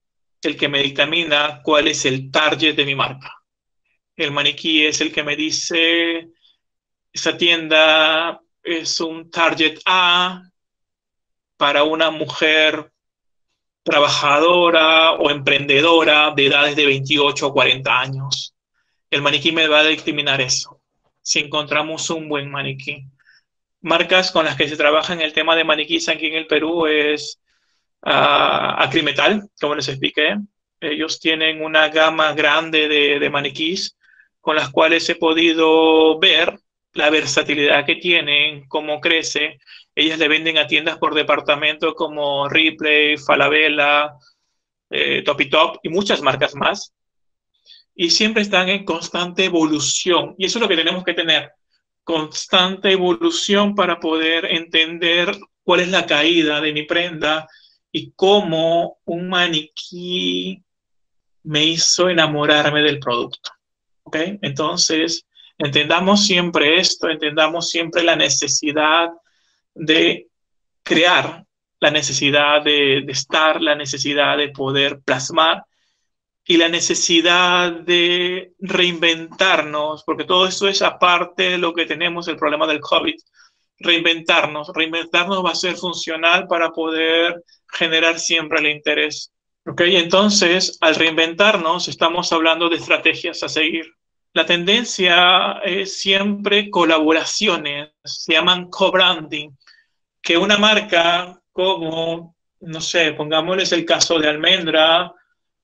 el que me dictamina cuál es el target de mi marca. El maniquí es el que me dice, esa tienda es un target A para una mujer trabajadora o emprendedora de edades de 28 o 40 años. El maniquí me va a dictaminar eso, si encontramos un buen maniquí. Marcas con las que se trabaja en el tema de maniquís aquí en el Perú es Acrimetal, como les expliqué. Ellos tienen una gama grande de maniquís con las cuales he podido ver la versatilidad que tienen, cómo crece. Ellas le venden a tiendas por departamento como Ripley, Falabella, Topitop y muchas marcas más. Y siempre están en constante evolución. Y eso es lo que tenemos que tener, constante evolución para poder entender cuál es la caída de mi prenda y cómo un maniquí me hizo enamorarme del producto. ¿Ok? Entonces, entendamos siempre esto, entendamos siempre la necesidad de crear, la necesidad de estar, la necesidad de poder plasmar y la necesidad de reinventarnos, porque todo eso es aparte de lo que tenemos, el problema del COVID. Reinventarnos va a ser funcional para poder generar siempre el interés. ¿Ok? Entonces, al reinventarnos, estamos hablando de estrategias a seguir. La tendencia es siempre colaboraciones, se llaman co-branding, que una marca como, no sé, pongámosles el caso de Almendra,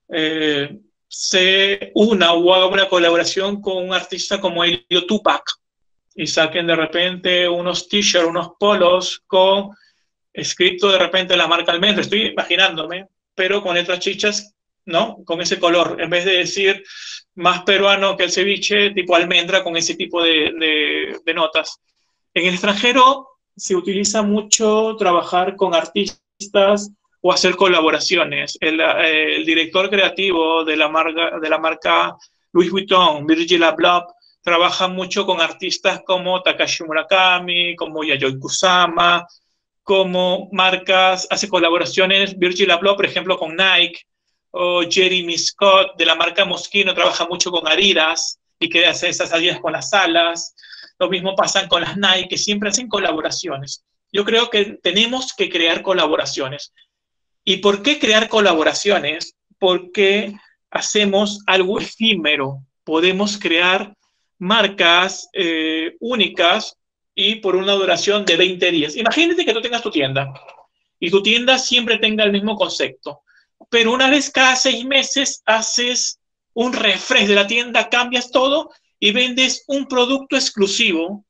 se una o haga una colaboración con un artista como Elio Tupac y saquen de repente unos t-shirts, unos polos con escrito de repente la marca Almendra, estoy imaginándome, pero con letras chichas, ¿no? Con ese color, en vez de decir más peruano que el ceviche, tipo almendra, con ese tipo de notas. En el extranjero se utiliza mucho trabajar con artistas o hacer colaboraciones. El director creativo de la marca Louis Vuitton, Virgil Abloh, trabaja mucho con artistas como Takashi Murakami, como Yayoi Kusama, como marcas, hace colaboraciones, Virgil Abloh, por ejemplo, con Nike, o Jeremy Scott de la marca Moschino trabaja mucho con Adidas y que hace esas salidas con las alas. Lo mismo pasa con las Nike, que siempre hacen colaboraciones. Yo creo que tenemos que crear colaboraciones. ¿Y por qué crear colaboraciones? Porque hacemos algo efímero. Podemos crear marcas únicas y por una duración de 20 días. Imagínate que tú tengas tu tienda y tu tienda siempre tenga el mismo concepto, pero una vez cada 6 meses haces un refresh de la tienda, cambias todo y vendes un producto exclusivo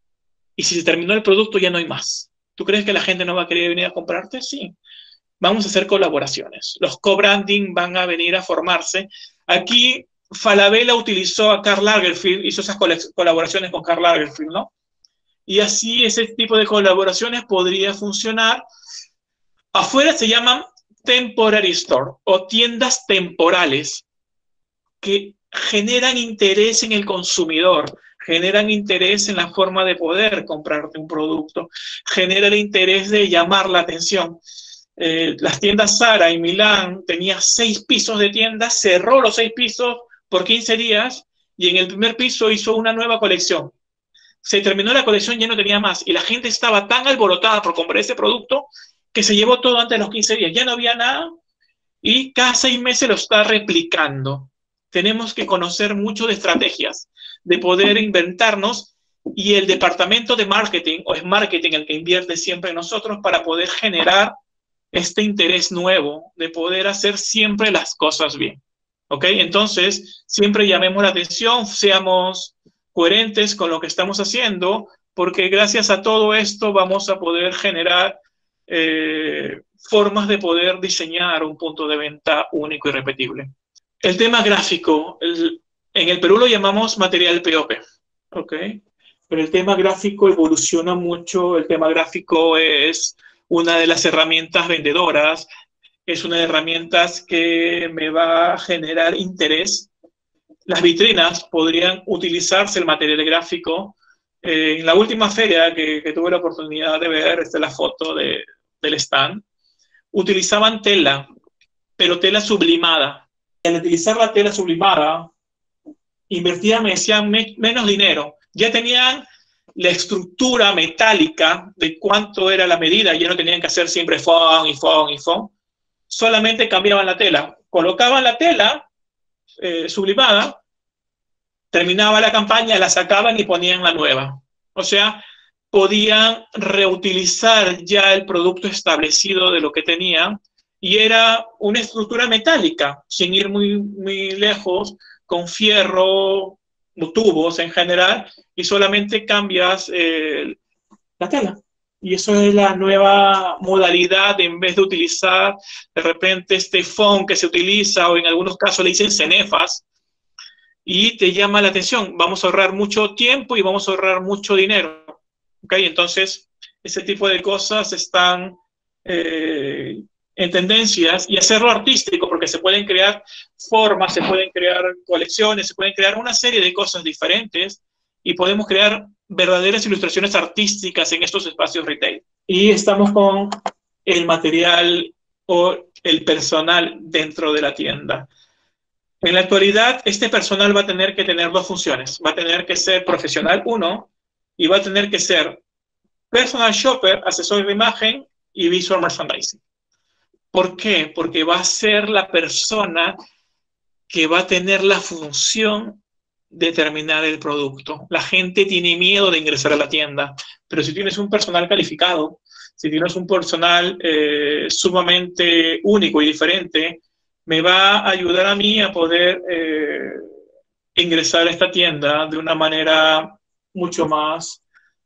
y si se terminó el producto ya no hay más. ¿Tú crees que la gente no va a querer venir a comprarte? Sí. Vamos a hacer colaboraciones. Los co-branding van a venir a formarse. Aquí Falabella utilizó a Karl Lagerfeld, hizo esas colaboraciones con Karl Lagerfeld, ¿no? Y así ese tipo de colaboraciones podría funcionar. Afuera se llaman temporary store o tiendas temporales que generan interés en el consumidor, generan interés en la forma de poder comprarte un producto, genera el interés de llamar la atención. Las tiendas Zara en Milán tenía 6 pisos de tiendas, cerró los 6 pisos por 15 días y en el primer piso hizo una nueva colección. Se terminó la colección, ya no tenía más y la gente estaba tan alborotada por comprar ese producto que se llevó todo antes de los 15 días. Ya no había nada y cada 6 meses lo está replicando. Tenemos que conocer mucho de estrategias, de poder inventarnos y el departamento de marketing o es marketing el que invierte siempre en nosotros para poder generar este interés nuevo de poder hacer siempre las cosas bien. ¿Ok? Entonces, siempre llamemos la atención, seamos coherentes con lo que estamos haciendo, porque gracias a todo esto vamos a poder generar formas de poder diseñar un punto de venta único y repetible. El tema gráfico, en el Perú lo llamamos material POP, ¿ok? Pero el tema gráfico evoluciona mucho, el tema gráfico es una de las herramientas vendedoras, es una de las herramientas que me va a generar interés. Las vitrinas podrían utilizarse el material gráfico. En la última feria que tuve la oportunidad de ver, esta es la foto del stand, utilizaban tela pero tela sublimada. Al utilizar la tela sublimada, invertían, me decían, menos dinero. Ya tenían la estructura metálica de cuánto era la medida, ya no tenían que hacer siempre fon y fon y fon. Solamente cambiaban la tela. Colocaban la tela sublimada, terminaba la campaña, la sacaban y ponían la nueva. O sea, podían reutilizar ya el producto establecido de lo que tenían y era una estructura metálica, sin ir muy lejos, con fierro, tubos en general, y solamente cambias la tela. Y eso es la nueva modalidad, en vez de utilizar de repente este foam que se utiliza, o en algunos casos le dicen cenefas, y te llama la atención. Vamos a ahorrar mucho tiempo y vamos a ahorrar mucho dinero. ¿Okay? Entonces, ese tipo de cosas están en tendencias, y hacerlo artístico, porque se pueden crear formas, se pueden crear colecciones, se pueden crear una serie de cosas diferentes y podemos crear verdaderas ilustraciones artísticas en estos espacios retail. Y estamos con el material o el personal dentro de la tienda. En la actualidad, este personal va a tener que tener dos funciones. Va a tener que ser profesional, uno, y va a tener que ser personal shopper, asesor de imagen y visual merchandising. ¿Por qué? Porque va a ser la persona que va a tener la función de terminar el producto. La gente tiene miedo de ingresar a la tienda, pero si tienes un personal calificado, si tienes un personal sumamente único y diferente, me va a ayudar a mí a poder ingresar a esta tienda de una manera mucho más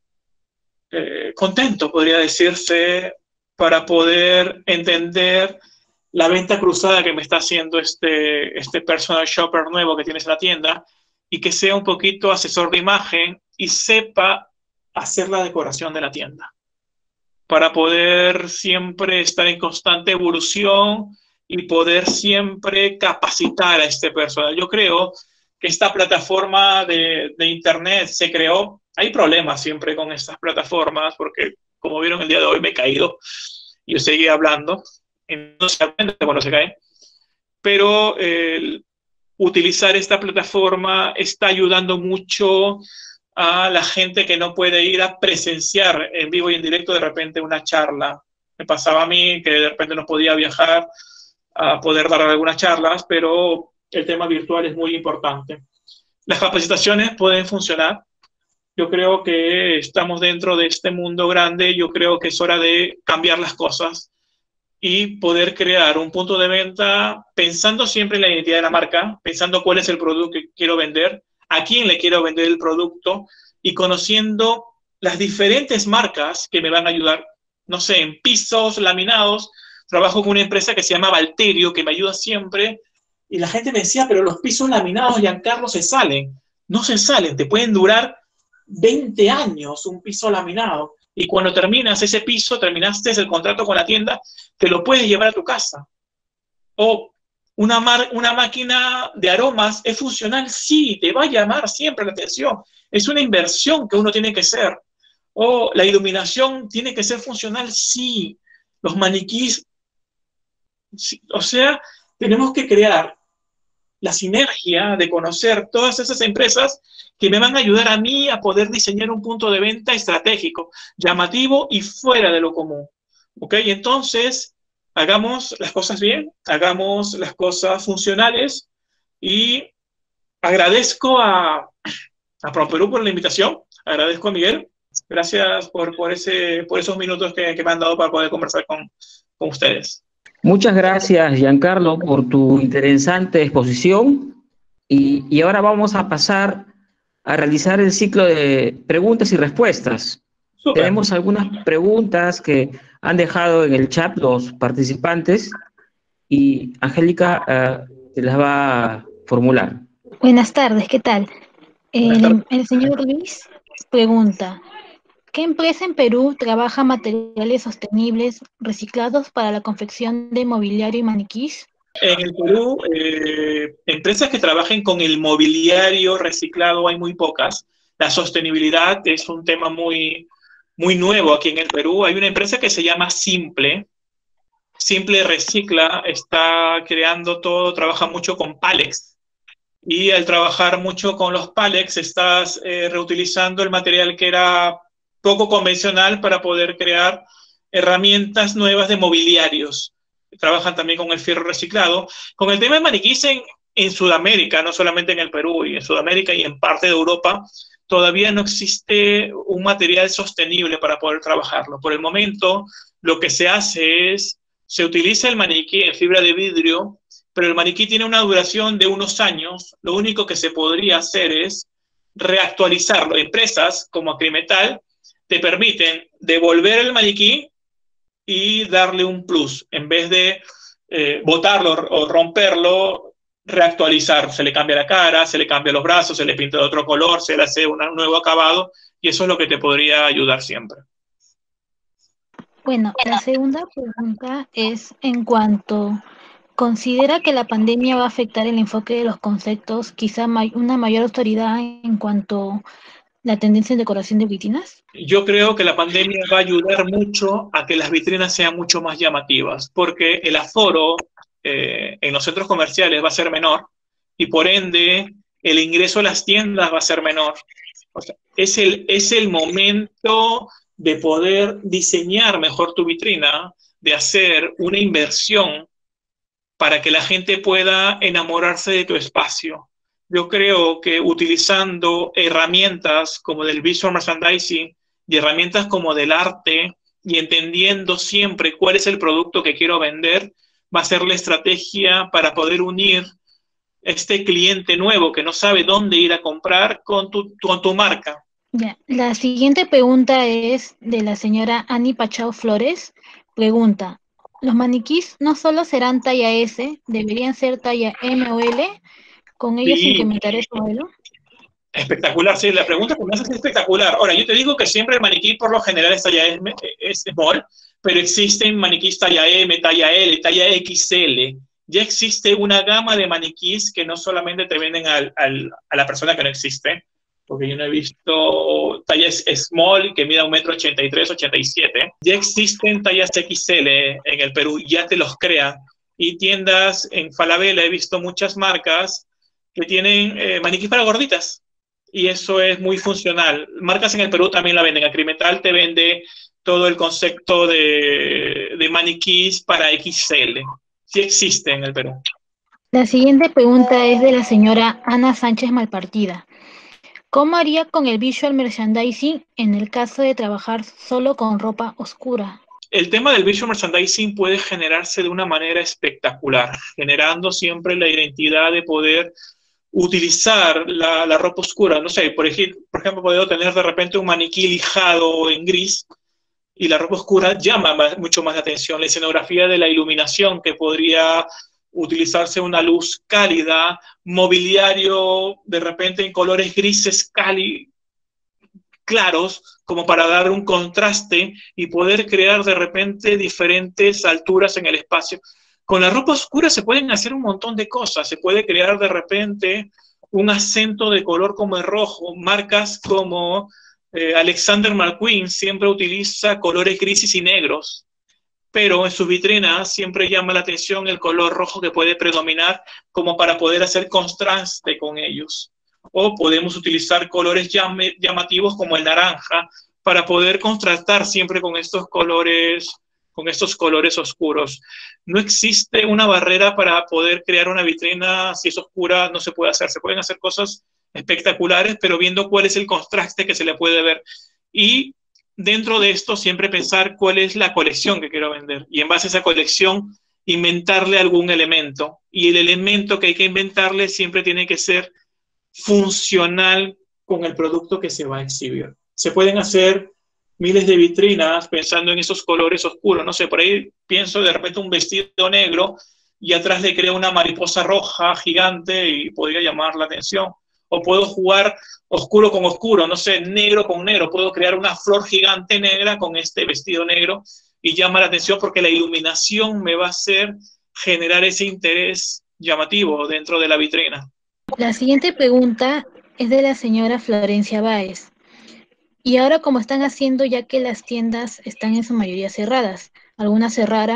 contento, podría decirse, para poder entender la venta cruzada que me está haciendo este personal shopper nuevo que tienes en la tienda, y que sea un poquito asesor de imagen y sepa hacer la decoración de la tienda, para poder siempre estar en constante evolución y poder siempre capacitar a este personal. Yo creo que esta plataforma de internet se creó. Hay problemas siempre con estas plataformas, porque como vieron el día de hoy me he caído y yo seguí hablando, y no se aprende cuando se cae, pero utilizar esta plataforma está ayudando mucho a la gente que no puede ir a presenciar en vivo y en directo de repente una charla. Me pasaba a mí que de repente no podía viajar a poder dar algunas charlas, pero el tema virtual es muy importante. Las capacitaciones pueden funcionar. Yo creo que estamos dentro de este mundo grande. Yo creo que es hora de cambiar las cosas y poder crear un punto de venta pensando siempre en la identidad de la marca, pensando cuál es el producto que quiero vender, a quién le quiero vender el producto, y conociendo las diferentes marcas que me van a ayudar. No sé, en pisos, laminados, trabajo con una empresa que se llama Valterio, que me ayuda siempre, y la gente me decía, pero los pisos laminados, Giancarlo, se salen. No se salen, te pueden durar 20 años un piso laminado. Y cuando terminas ese piso, terminaste el contrato con la tienda, te lo puedes llevar a tu casa. O una máquina de aromas es funcional, sí, te va a llamar siempre la atención. Es una inversión que uno tiene que hacer. O la iluminación tiene que ser funcional, sí. Los maniquís, sí. O sea, tenemos que crear la sinergia de conocer todas esas empresas que me van a ayudar a mí a poder diseñar un punto de venta estratégico, llamativo y fuera de lo común. ¿Ok? Entonces, hagamos las cosas bien, hagamos las cosas funcionales, y agradezco a PromPerú por la invitación, agradezco a Miguel, gracias por esos minutos que me han dado para poder conversar con ustedes. Muchas gracias, Giancarlo, por tu interesante exposición. Y ahora vamos a pasar a realizar el ciclo de preguntas y respuestas. Super. Tenemos algunas preguntas que han dejado en el chat los participantes y Angélica te las va a formular. Buenas tardes, ¿qué tal? El señor Luis pregunta: ¿qué empresa en Perú trabaja materiales sostenibles reciclados para la confección de mobiliario y maniquís? En el Perú, empresas que trabajen con el mobiliario reciclado hay muy pocas. La sostenibilidad es un tema muy nuevo aquí en el Perú. Hay una empresa que se llama Simple, Simple Recicla está creando todo, trabaja mucho con Palex. Y al trabajar mucho con los Palex, estás reutilizando el material que era poco convencional para poder crear herramientas nuevas de mobiliarios. Trabajan también con el fierro reciclado. Con el tema de maniquís en Sudamérica, no solamente en el Perú, y en Sudamérica y en parte de Europa, todavía no existe un material sostenible para poder trabajarlo. Por el momento, lo que se hace es, se utiliza el maniquí en fibra de vidrio, pero el maniquí tiene una duración de unos años. Lo único que se podría hacer es reactualizarlo. Empresas como Acrimetal te permiten devolver el maniquí y darle un plus. En vez de botarlo o romperlo, reactualizar. Se le cambia la cara, se le cambia los brazos, se le pinta de otro color, se le hace un nuevo acabado, y eso es lo que te podría ayudar siempre. Bueno, la segunda pregunta es en cuanto, ¿considera que la pandemia va a afectar el enfoque de los conceptos, quizá una mayor autoridad en cuanto la tendencia en decoración de vitrinas? Yo creo que la pandemia va a ayudar mucho a que las vitrinas sean mucho más llamativas, porque el aforo en los centros comerciales va a ser menor y por ende el ingreso a las tiendas va a ser menor. O sea, es el momento de poder diseñar mejor tu vitrina, de hacer una inversión para que la gente pueda enamorarse de tu espacio. Yo creo que utilizando herramientas como del visual merchandising y herramientas como del arte y entendiendo siempre cuál es el producto que quiero vender, va a ser la estrategia para poder unir este cliente nuevo que no sabe dónde ir a comprar con tu marca. Ya. La siguiente pregunta es de la señora Ani Pachao Flores. Pregunta, ¿los maniquís no solo serán talla S, deberían ser talla M o L? ¿Con ellos Sí, incrementaré su modelo? espectacular, sí, la pregunta que me haces es espectacular. Ahora, yo te digo que siempre el maniquí por lo general es talla M, es small, pero existen maniquís talla M, talla L, talla XL. Ya existe una gama de maniquís que no solamente te venden a la persona que no existe, porque yo no he visto tallas small que mida 1,83 m, 87. Ya existen tallas XL en el Perú, ya te los crean. Y tiendas en Falabella, he visto muchas marcas que tienen maniquís para gorditas y eso es muy funcional. Marcas en el Perú también la venden. Acrimetal te vende todo el concepto de maniquís para XL. Sí existe en el Perú. La siguiente pregunta es de la señora Ana Sánchez Malpartida. ¿Cómo haría con el visual merchandising en el caso de trabajar solo con ropa oscura? El tema del visual merchandising puede generarse de una manera espectacular, generando siempre la identidad de poder utilizar la ropa oscura. No sé, por ejemplo, puedo tener de repente un maniquí lijado en gris y la ropa oscura llama mucho más la atención. La escenografía de la iluminación, que podría utilizarse una luz cálida, mobiliario de repente en colores grises claros, como para dar un contraste y poder crear de repente diferentes alturas en el espacio. Con la ropa oscura se pueden hacer un montón de cosas, se puede crear de repente un acento de color como el rojo, marcas como Alexander McQueen siempre utiliza colores grises y negros, pero en sus vitrinas siempre llama la atención el color rojo que puede predominar como para poder hacer contraste con ellos. O podemos utilizar colores llamativos como el naranja para poder contrastar siempre con estos colores oscuros. No existe una barrera para poder crear una vitrina. Si es oscura no se puede hacer. Se pueden hacer cosas espectaculares, pero viendo cuál es el contraste que se le puede ver. Y dentro de esto siempre pensar cuál es la colección que quiero vender y en base a esa colección inventarle algún elemento, y el elemento que hay que inventarle siempre tiene que ser funcional con el producto que se va a exhibir. Se pueden hacer miles de vitrinas pensando en esos colores oscuros, no sé, por ahí pienso de repente un vestido negro y atrás le creo una mariposa roja gigante y podría llamar la atención. O puedo jugar oscuro con oscuro, no sé, negro con negro. Puedo crear una flor gigante negra con este vestido negro y llama la atención porque la iluminación me va a hacer generar ese interés llamativo dentro de la vitrina. La siguiente pregunta es de la señora Florencia Báez. Y ahora, ¿cómo están haciendo ya que las tiendas están en su mayoría cerradas? Algunas cerraran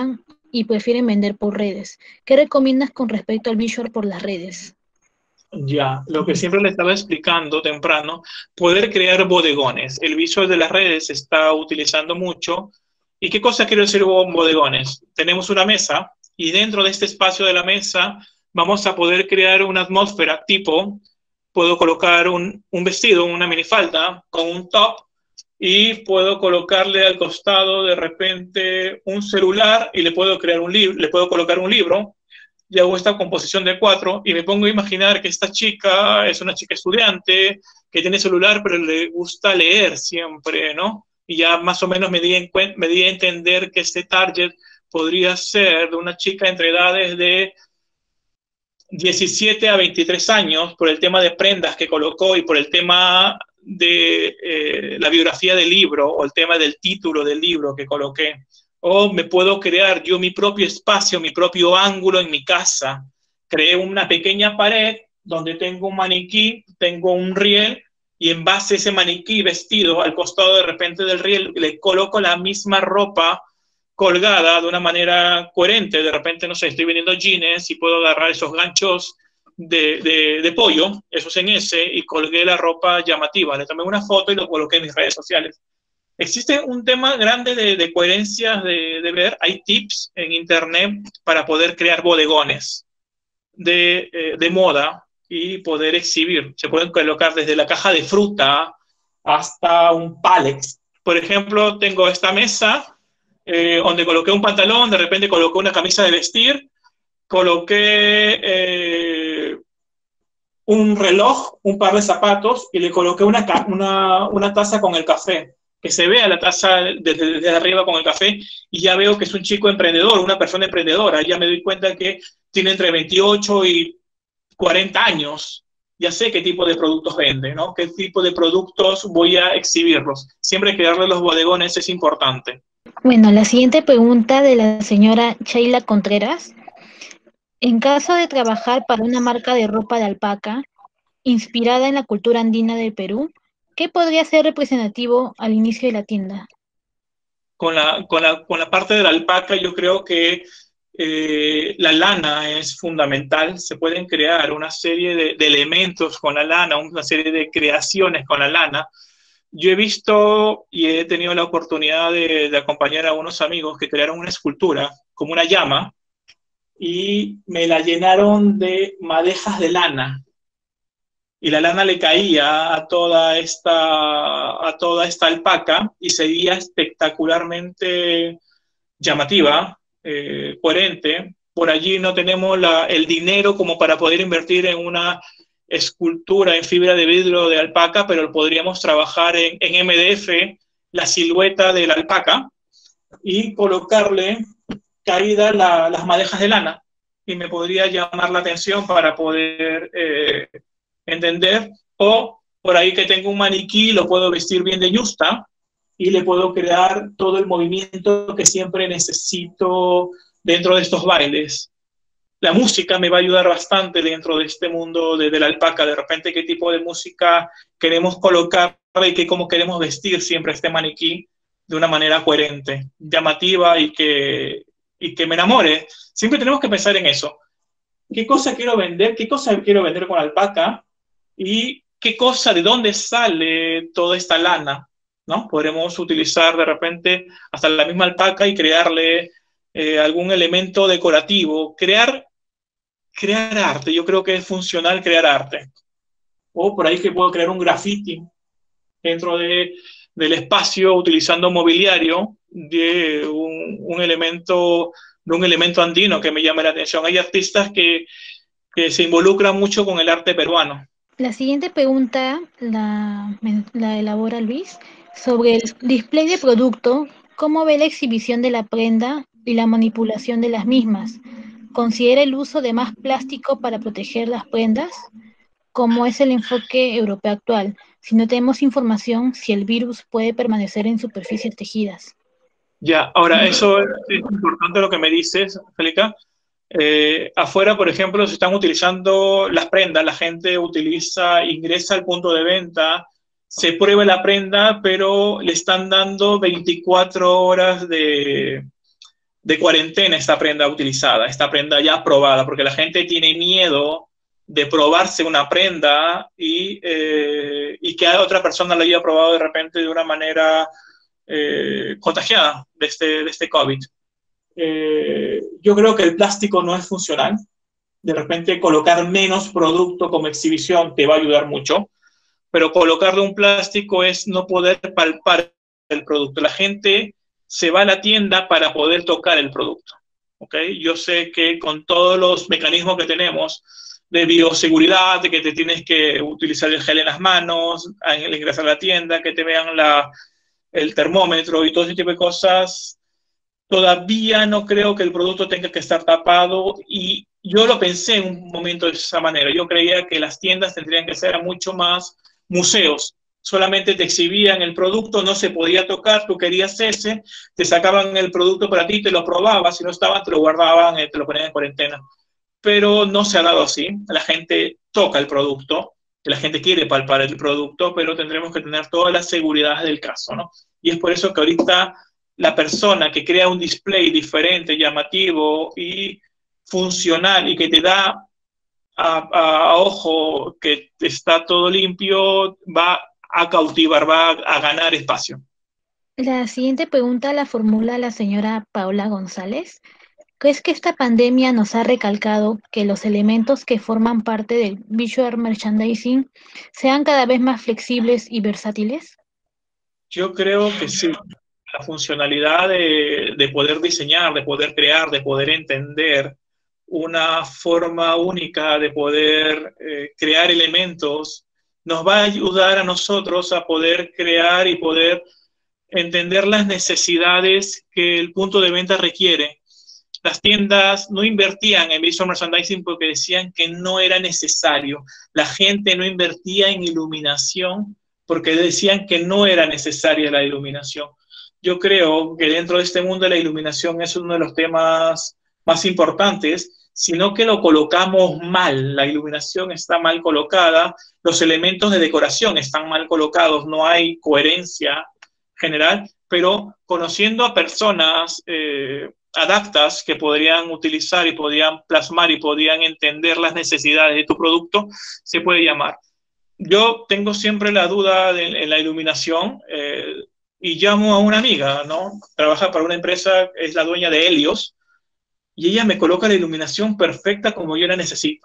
y prefieren vender por redes. ¿Qué recomiendas con respecto al visual por las redes? Ya, lo que siempre le estaba explicando temprano, poder crear bodegones. El visual de las redes se está utilizando mucho. ¿Y qué cosa quiero decir con bodegones? Tenemos una mesa y dentro de este espacio de la mesa vamos a poder crear una atmósfera tipo, puedo colocar un vestido, una minifalda con un top y puedo colocarle al costado de repente un celular y le puedo crear un libro, le puedo colocar un libro y hago esta composición de cuatro y me pongo a imaginar que esta chica es una chica estudiante que tiene celular pero le gusta leer siempre, ¿no? Y ya más o menos me di a entender que este target podría ser de una chica entre edades de 17 a 23 años por el tema de prendas que colocó y por el tema de la biografía del libro o el tema del título del libro que coloqué. O me puedo crear yo mi propio espacio, mi propio ángulo en mi casa. Creé una pequeña pared donde tengo un maniquí, tengo un riel y en base a ese maniquí vestido al costado de repente del riel le coloco la misma ropa colgada de una manera coherente. De repente, no sé, estoy vendiendo jeans y puedo agarrar esos ganchos de pollo, esos en ese, y colgué la ropa llamativa. Le tomé una foto y lo coloqué en mis redes sociales. Existe un tema grande de coherencias de ver. Hay tips en internet para poder crear bodegones de moda y poder exhibir. Se pueden colocar desde la caja de fruta hasta un Palex. Por ejemplo, tengo esta mesa donde coloqué un pantalón, de repente coloqué una camisa de vestir, coloqué un reloj, un par de zapatos y le coloqué una taza con el café, que se vea la taza desde arriba con el café y ya veo que es un chico emprendedor, una persona emprendedora. Ya me doy cuenta que tiene entre 28 y 40 años. Ya sé qué tipo de productos vende, ¿no? Qué tipo de productos voy a exhibirlos. Siempre crearle los bodegones es importante. Bueno, la siguiente pregunta de la señora Sheila Contreras. En caso de trabajar para una marca de ropa de alpaca inspirada en la cultura andina del Perú, ¿qué podría ser representativo al inicio de la tienda? Con la parte de la alpaca, yo creo que la lana es fundamental. Se pueden crear una serie de elementos con la lana, una serie de creaciones con la lana. Yo he visto y he tenido la oportunidad de acompañar a unos amigos que crearon una escultura como una llama y me la llenaron de madejas de lana y la lana le caía a toda esta alpaca y se veía espectacularmente llamativa, coherente. Por allí no tenemos el dinero como para poder invertir en una escultura en fibra de vidrio de alpaca, pero podríamos trabajar en MDF la silueta de la alpaca y colocarle caídas las madejas de lana y me podría llamar la atención para poder entender, o por ahí que tengo un maniquí, lo puedo vestir bien de yusta y le puedo crear todo el movimiento que siempre necesito dentro de estos bailes. La música me va a ayudar bastante dentro de este mundo de la alpaca. De repente, qué tipo de música queremos colocar y cómo queremos vestir siempre este maniquí de una manera coherente, llamativa y que me enamore. Siempre tenemos que pensar en eso. ¿Qué cosa quiero vender? ¿Qué cosa quiero vender con alpaca? ¿Y qué cosa, de dónde sale toda esta lana? ¿No? Podremos utilizar de repente hasta la misma alpaca y crearle algún elemento decorativo. Crear arte, yo creo que es funcional crear arte. O por ahí que puedo crear un graffiti dentro del espacio utilizando mobiliario de un elemento andino que me llame la atención. Hay artistas que se involucran mucho con el arte peruano. La siguiente pregunta la elabora Luis sobre el display de producto. ¿Cómo ve la exhibición de la prenda y la manipulación de las mismas? ¿Considera el uso de más plástico para proteger las prendas? ¿Cómo es el enfoque europeo actual? Si no tenemos información, si el virus puede permanecer en superficies tejidas. Ya, ahora, eso es importante lo que me dices, Angélica. Afuera, por ejemplo, se están utilizando las prendas, la gente ingresa al punto de venta, se prueba la prenda, pero le están dando 24 horas de cuarentena esta prenda utilizada, esta prenda ya probada, porque la gente tiene miedo de probarse una prenda y que a otra persona la haya probado de repente de una manera contagiada de este COVID. Yo creo que el plástico no es funcional. De repente colocar menos producto como exhibición te va a ayudar mucho, pero colocarle un plástico es no poder palpar el producto. La gente se va a la tienda para poder tocar el producto. ¿Okay? Yo sé que con todos los mecanismos que tenemos de bioseguridad, de que te tienes que utilizar el gel en las manos, al ingresar a la tienda, que te vean el termómetro y todo ese tipo de cosas, todavía no creo que el producto tenga que estar tapado, y yo lo pensé en un momento de esa manera. Yo creía que las tiendas tendrían que ser mucho más museos. Solamente te exhibían el producto, no se podía tocar, tú querías ese, te sacaban el producto para ti, te lo probabas, si no estaba te lo guardaban, te lo ponían en cuarentena. Pero no se ha dado así. La gente toca el producto, la gente quiere palpar el producto, pero tendremos que tener todas las seguridades del caso, ¿no? Y es por eso que ahorita la persona que crea un display diferente, llamativo y funcional y que te da a ojo que está todo limpio, va a cautivar, va a ganar espacio. La siguiente pregunta la formula la señora Paula González. ¿Crees que esta pandemia nos ha recalcado que los elementos que forman parte del visual merchandising sean cada vez más flexibles y versátiles? Yo creo que sí. La funcionalidad de poder diseñar, de poder crear, de poder entender una forma única de poder crear elementos, nos va a ayudar a nosotros a poder crear y poder entender las necesidades que el punto de venta requiere. Las tiendas no invertían en visual merchandising porque decían que no era necesario. La gente no invertía en iluminación porque decían que no era necesaria la iluminación. Yo creo que dentro de este mundo la iluminación es uno de los temas más importantes, sino que lo colocamos mal. La iluminación está mal colocada, los elementos de decoración están mal colocados, no hay coherencia general, pero conociendo a personas adaptas que podrían utilizar y podrían plasmar y podrían entender las necesidades de tu producto, se puede llamar. Yo tengo siempre la duda en la iluminación y llamo a una amiga, ¿no? Trabaja para una empresa, es la dueña de Helios, y ella me coloca la iluminación perfecta como yo la necesito.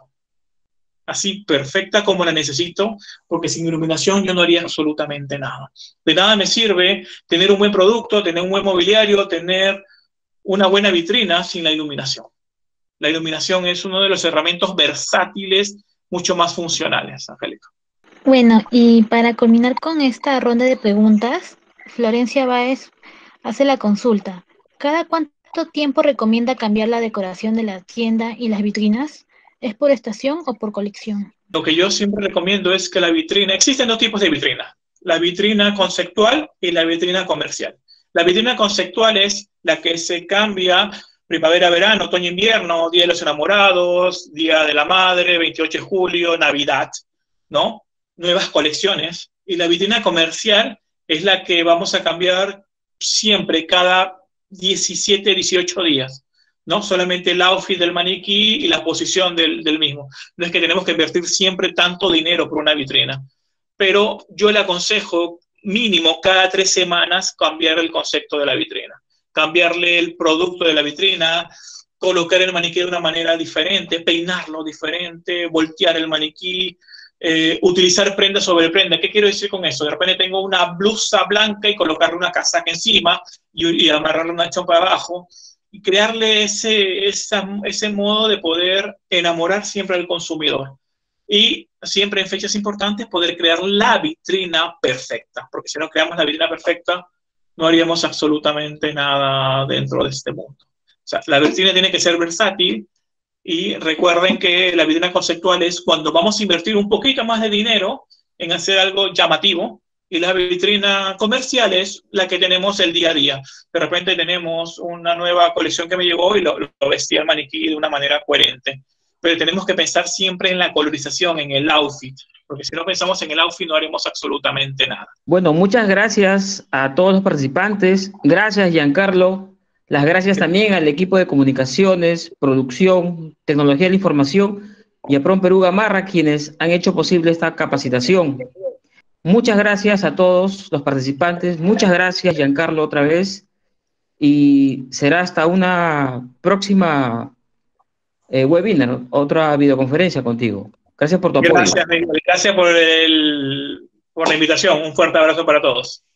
Así, perfecta como la necesito, porque sin iluminación yo no haría absolutamente nada. De nada me sirve tener un buen producto, tener un buen mobiliario, tener una buena vitrina sin la iluminación. La iluminación es uno de los herramientas versátiles mucho más funcionales, Angélica. Bueno, y para culminar con esta ronda de preguntas, Florencia Báez hace la consulta. ¿Cada cuánto tiempo recomienda cambiar la decoración de la tienda y las vitrinas? ¿Es por estación o por colección? Lo que yo siempre recomiendo es que la vitrina, existen dos tipos de vitrina, la vitrina conceptual y la vitrina comercial. La vitrina conceptual es la que se cambia primavera, verano, otoño, invierno, Día de los Enamorados, Día de la Madre, 28 de julio, Navidad, ¿no? Nuevas colecciones. Y la vitrina comercial es la que vamos a cambiar siempre, cada 17, 18 días. ¿No? Solamente el outfit del maniquí y la posición del mismo. No es que tenemos que invertir siempre tanto dinero por una vitrina, pero yo le aconsejo mínimo cada 3 semanas cambiar el concepto de la vitrina, cambiarle el producto de la vitrina, colocar el maniquí de una manera diferente, peinarlo diferente, voltear el maniquí, utilizar prenda sobre prenda. ¿Qué quiero decir con eso? De repente tengo una blusa blanca y colocarle una casaca encima y amarrarle una chompa abajo, y crearle ese modo de poder enamorar siempre al consumidor. Y siempre en fechas importantes poder crear la vitrina perfecta, porque si no creamos la vitrina perfecta, no haríamos absolutamente nada dentro de este mundo. O sea, la vitrina tiene que ser versátil, y recuerden que la vitrina conceptual es cuando vamos a invertir un poquito más de dinero en hacer algo llamativo, y la vitrina comercial es la que tenemos el día a día. De repente tenemos una nueva colección que me llegó y lo vestí al maniquí de una manera coherente. Pero tenemos que pensar siempre en la colorización, en el outfit, porque si no pensamos en el outfit no haremos absolutamente nada. Bueno, muchas gracias a todos los participantes. Gracias, Giancarlo, Las gracias también al equipo de comunicaciones, producción, tecnología de la información y a PROMPerú Gamarra, quienes han hecho posible esta capacitación. Muchas gracias a todos los participantes. Muchas gracias, Giancarlo, otra vez. Y será hasta una próxima webinar, otra videoconferencia contigo. Gracias por tu apoyo. Gracias, Miguel. Gracias por la invitación. Un fuerte abrazo para todos.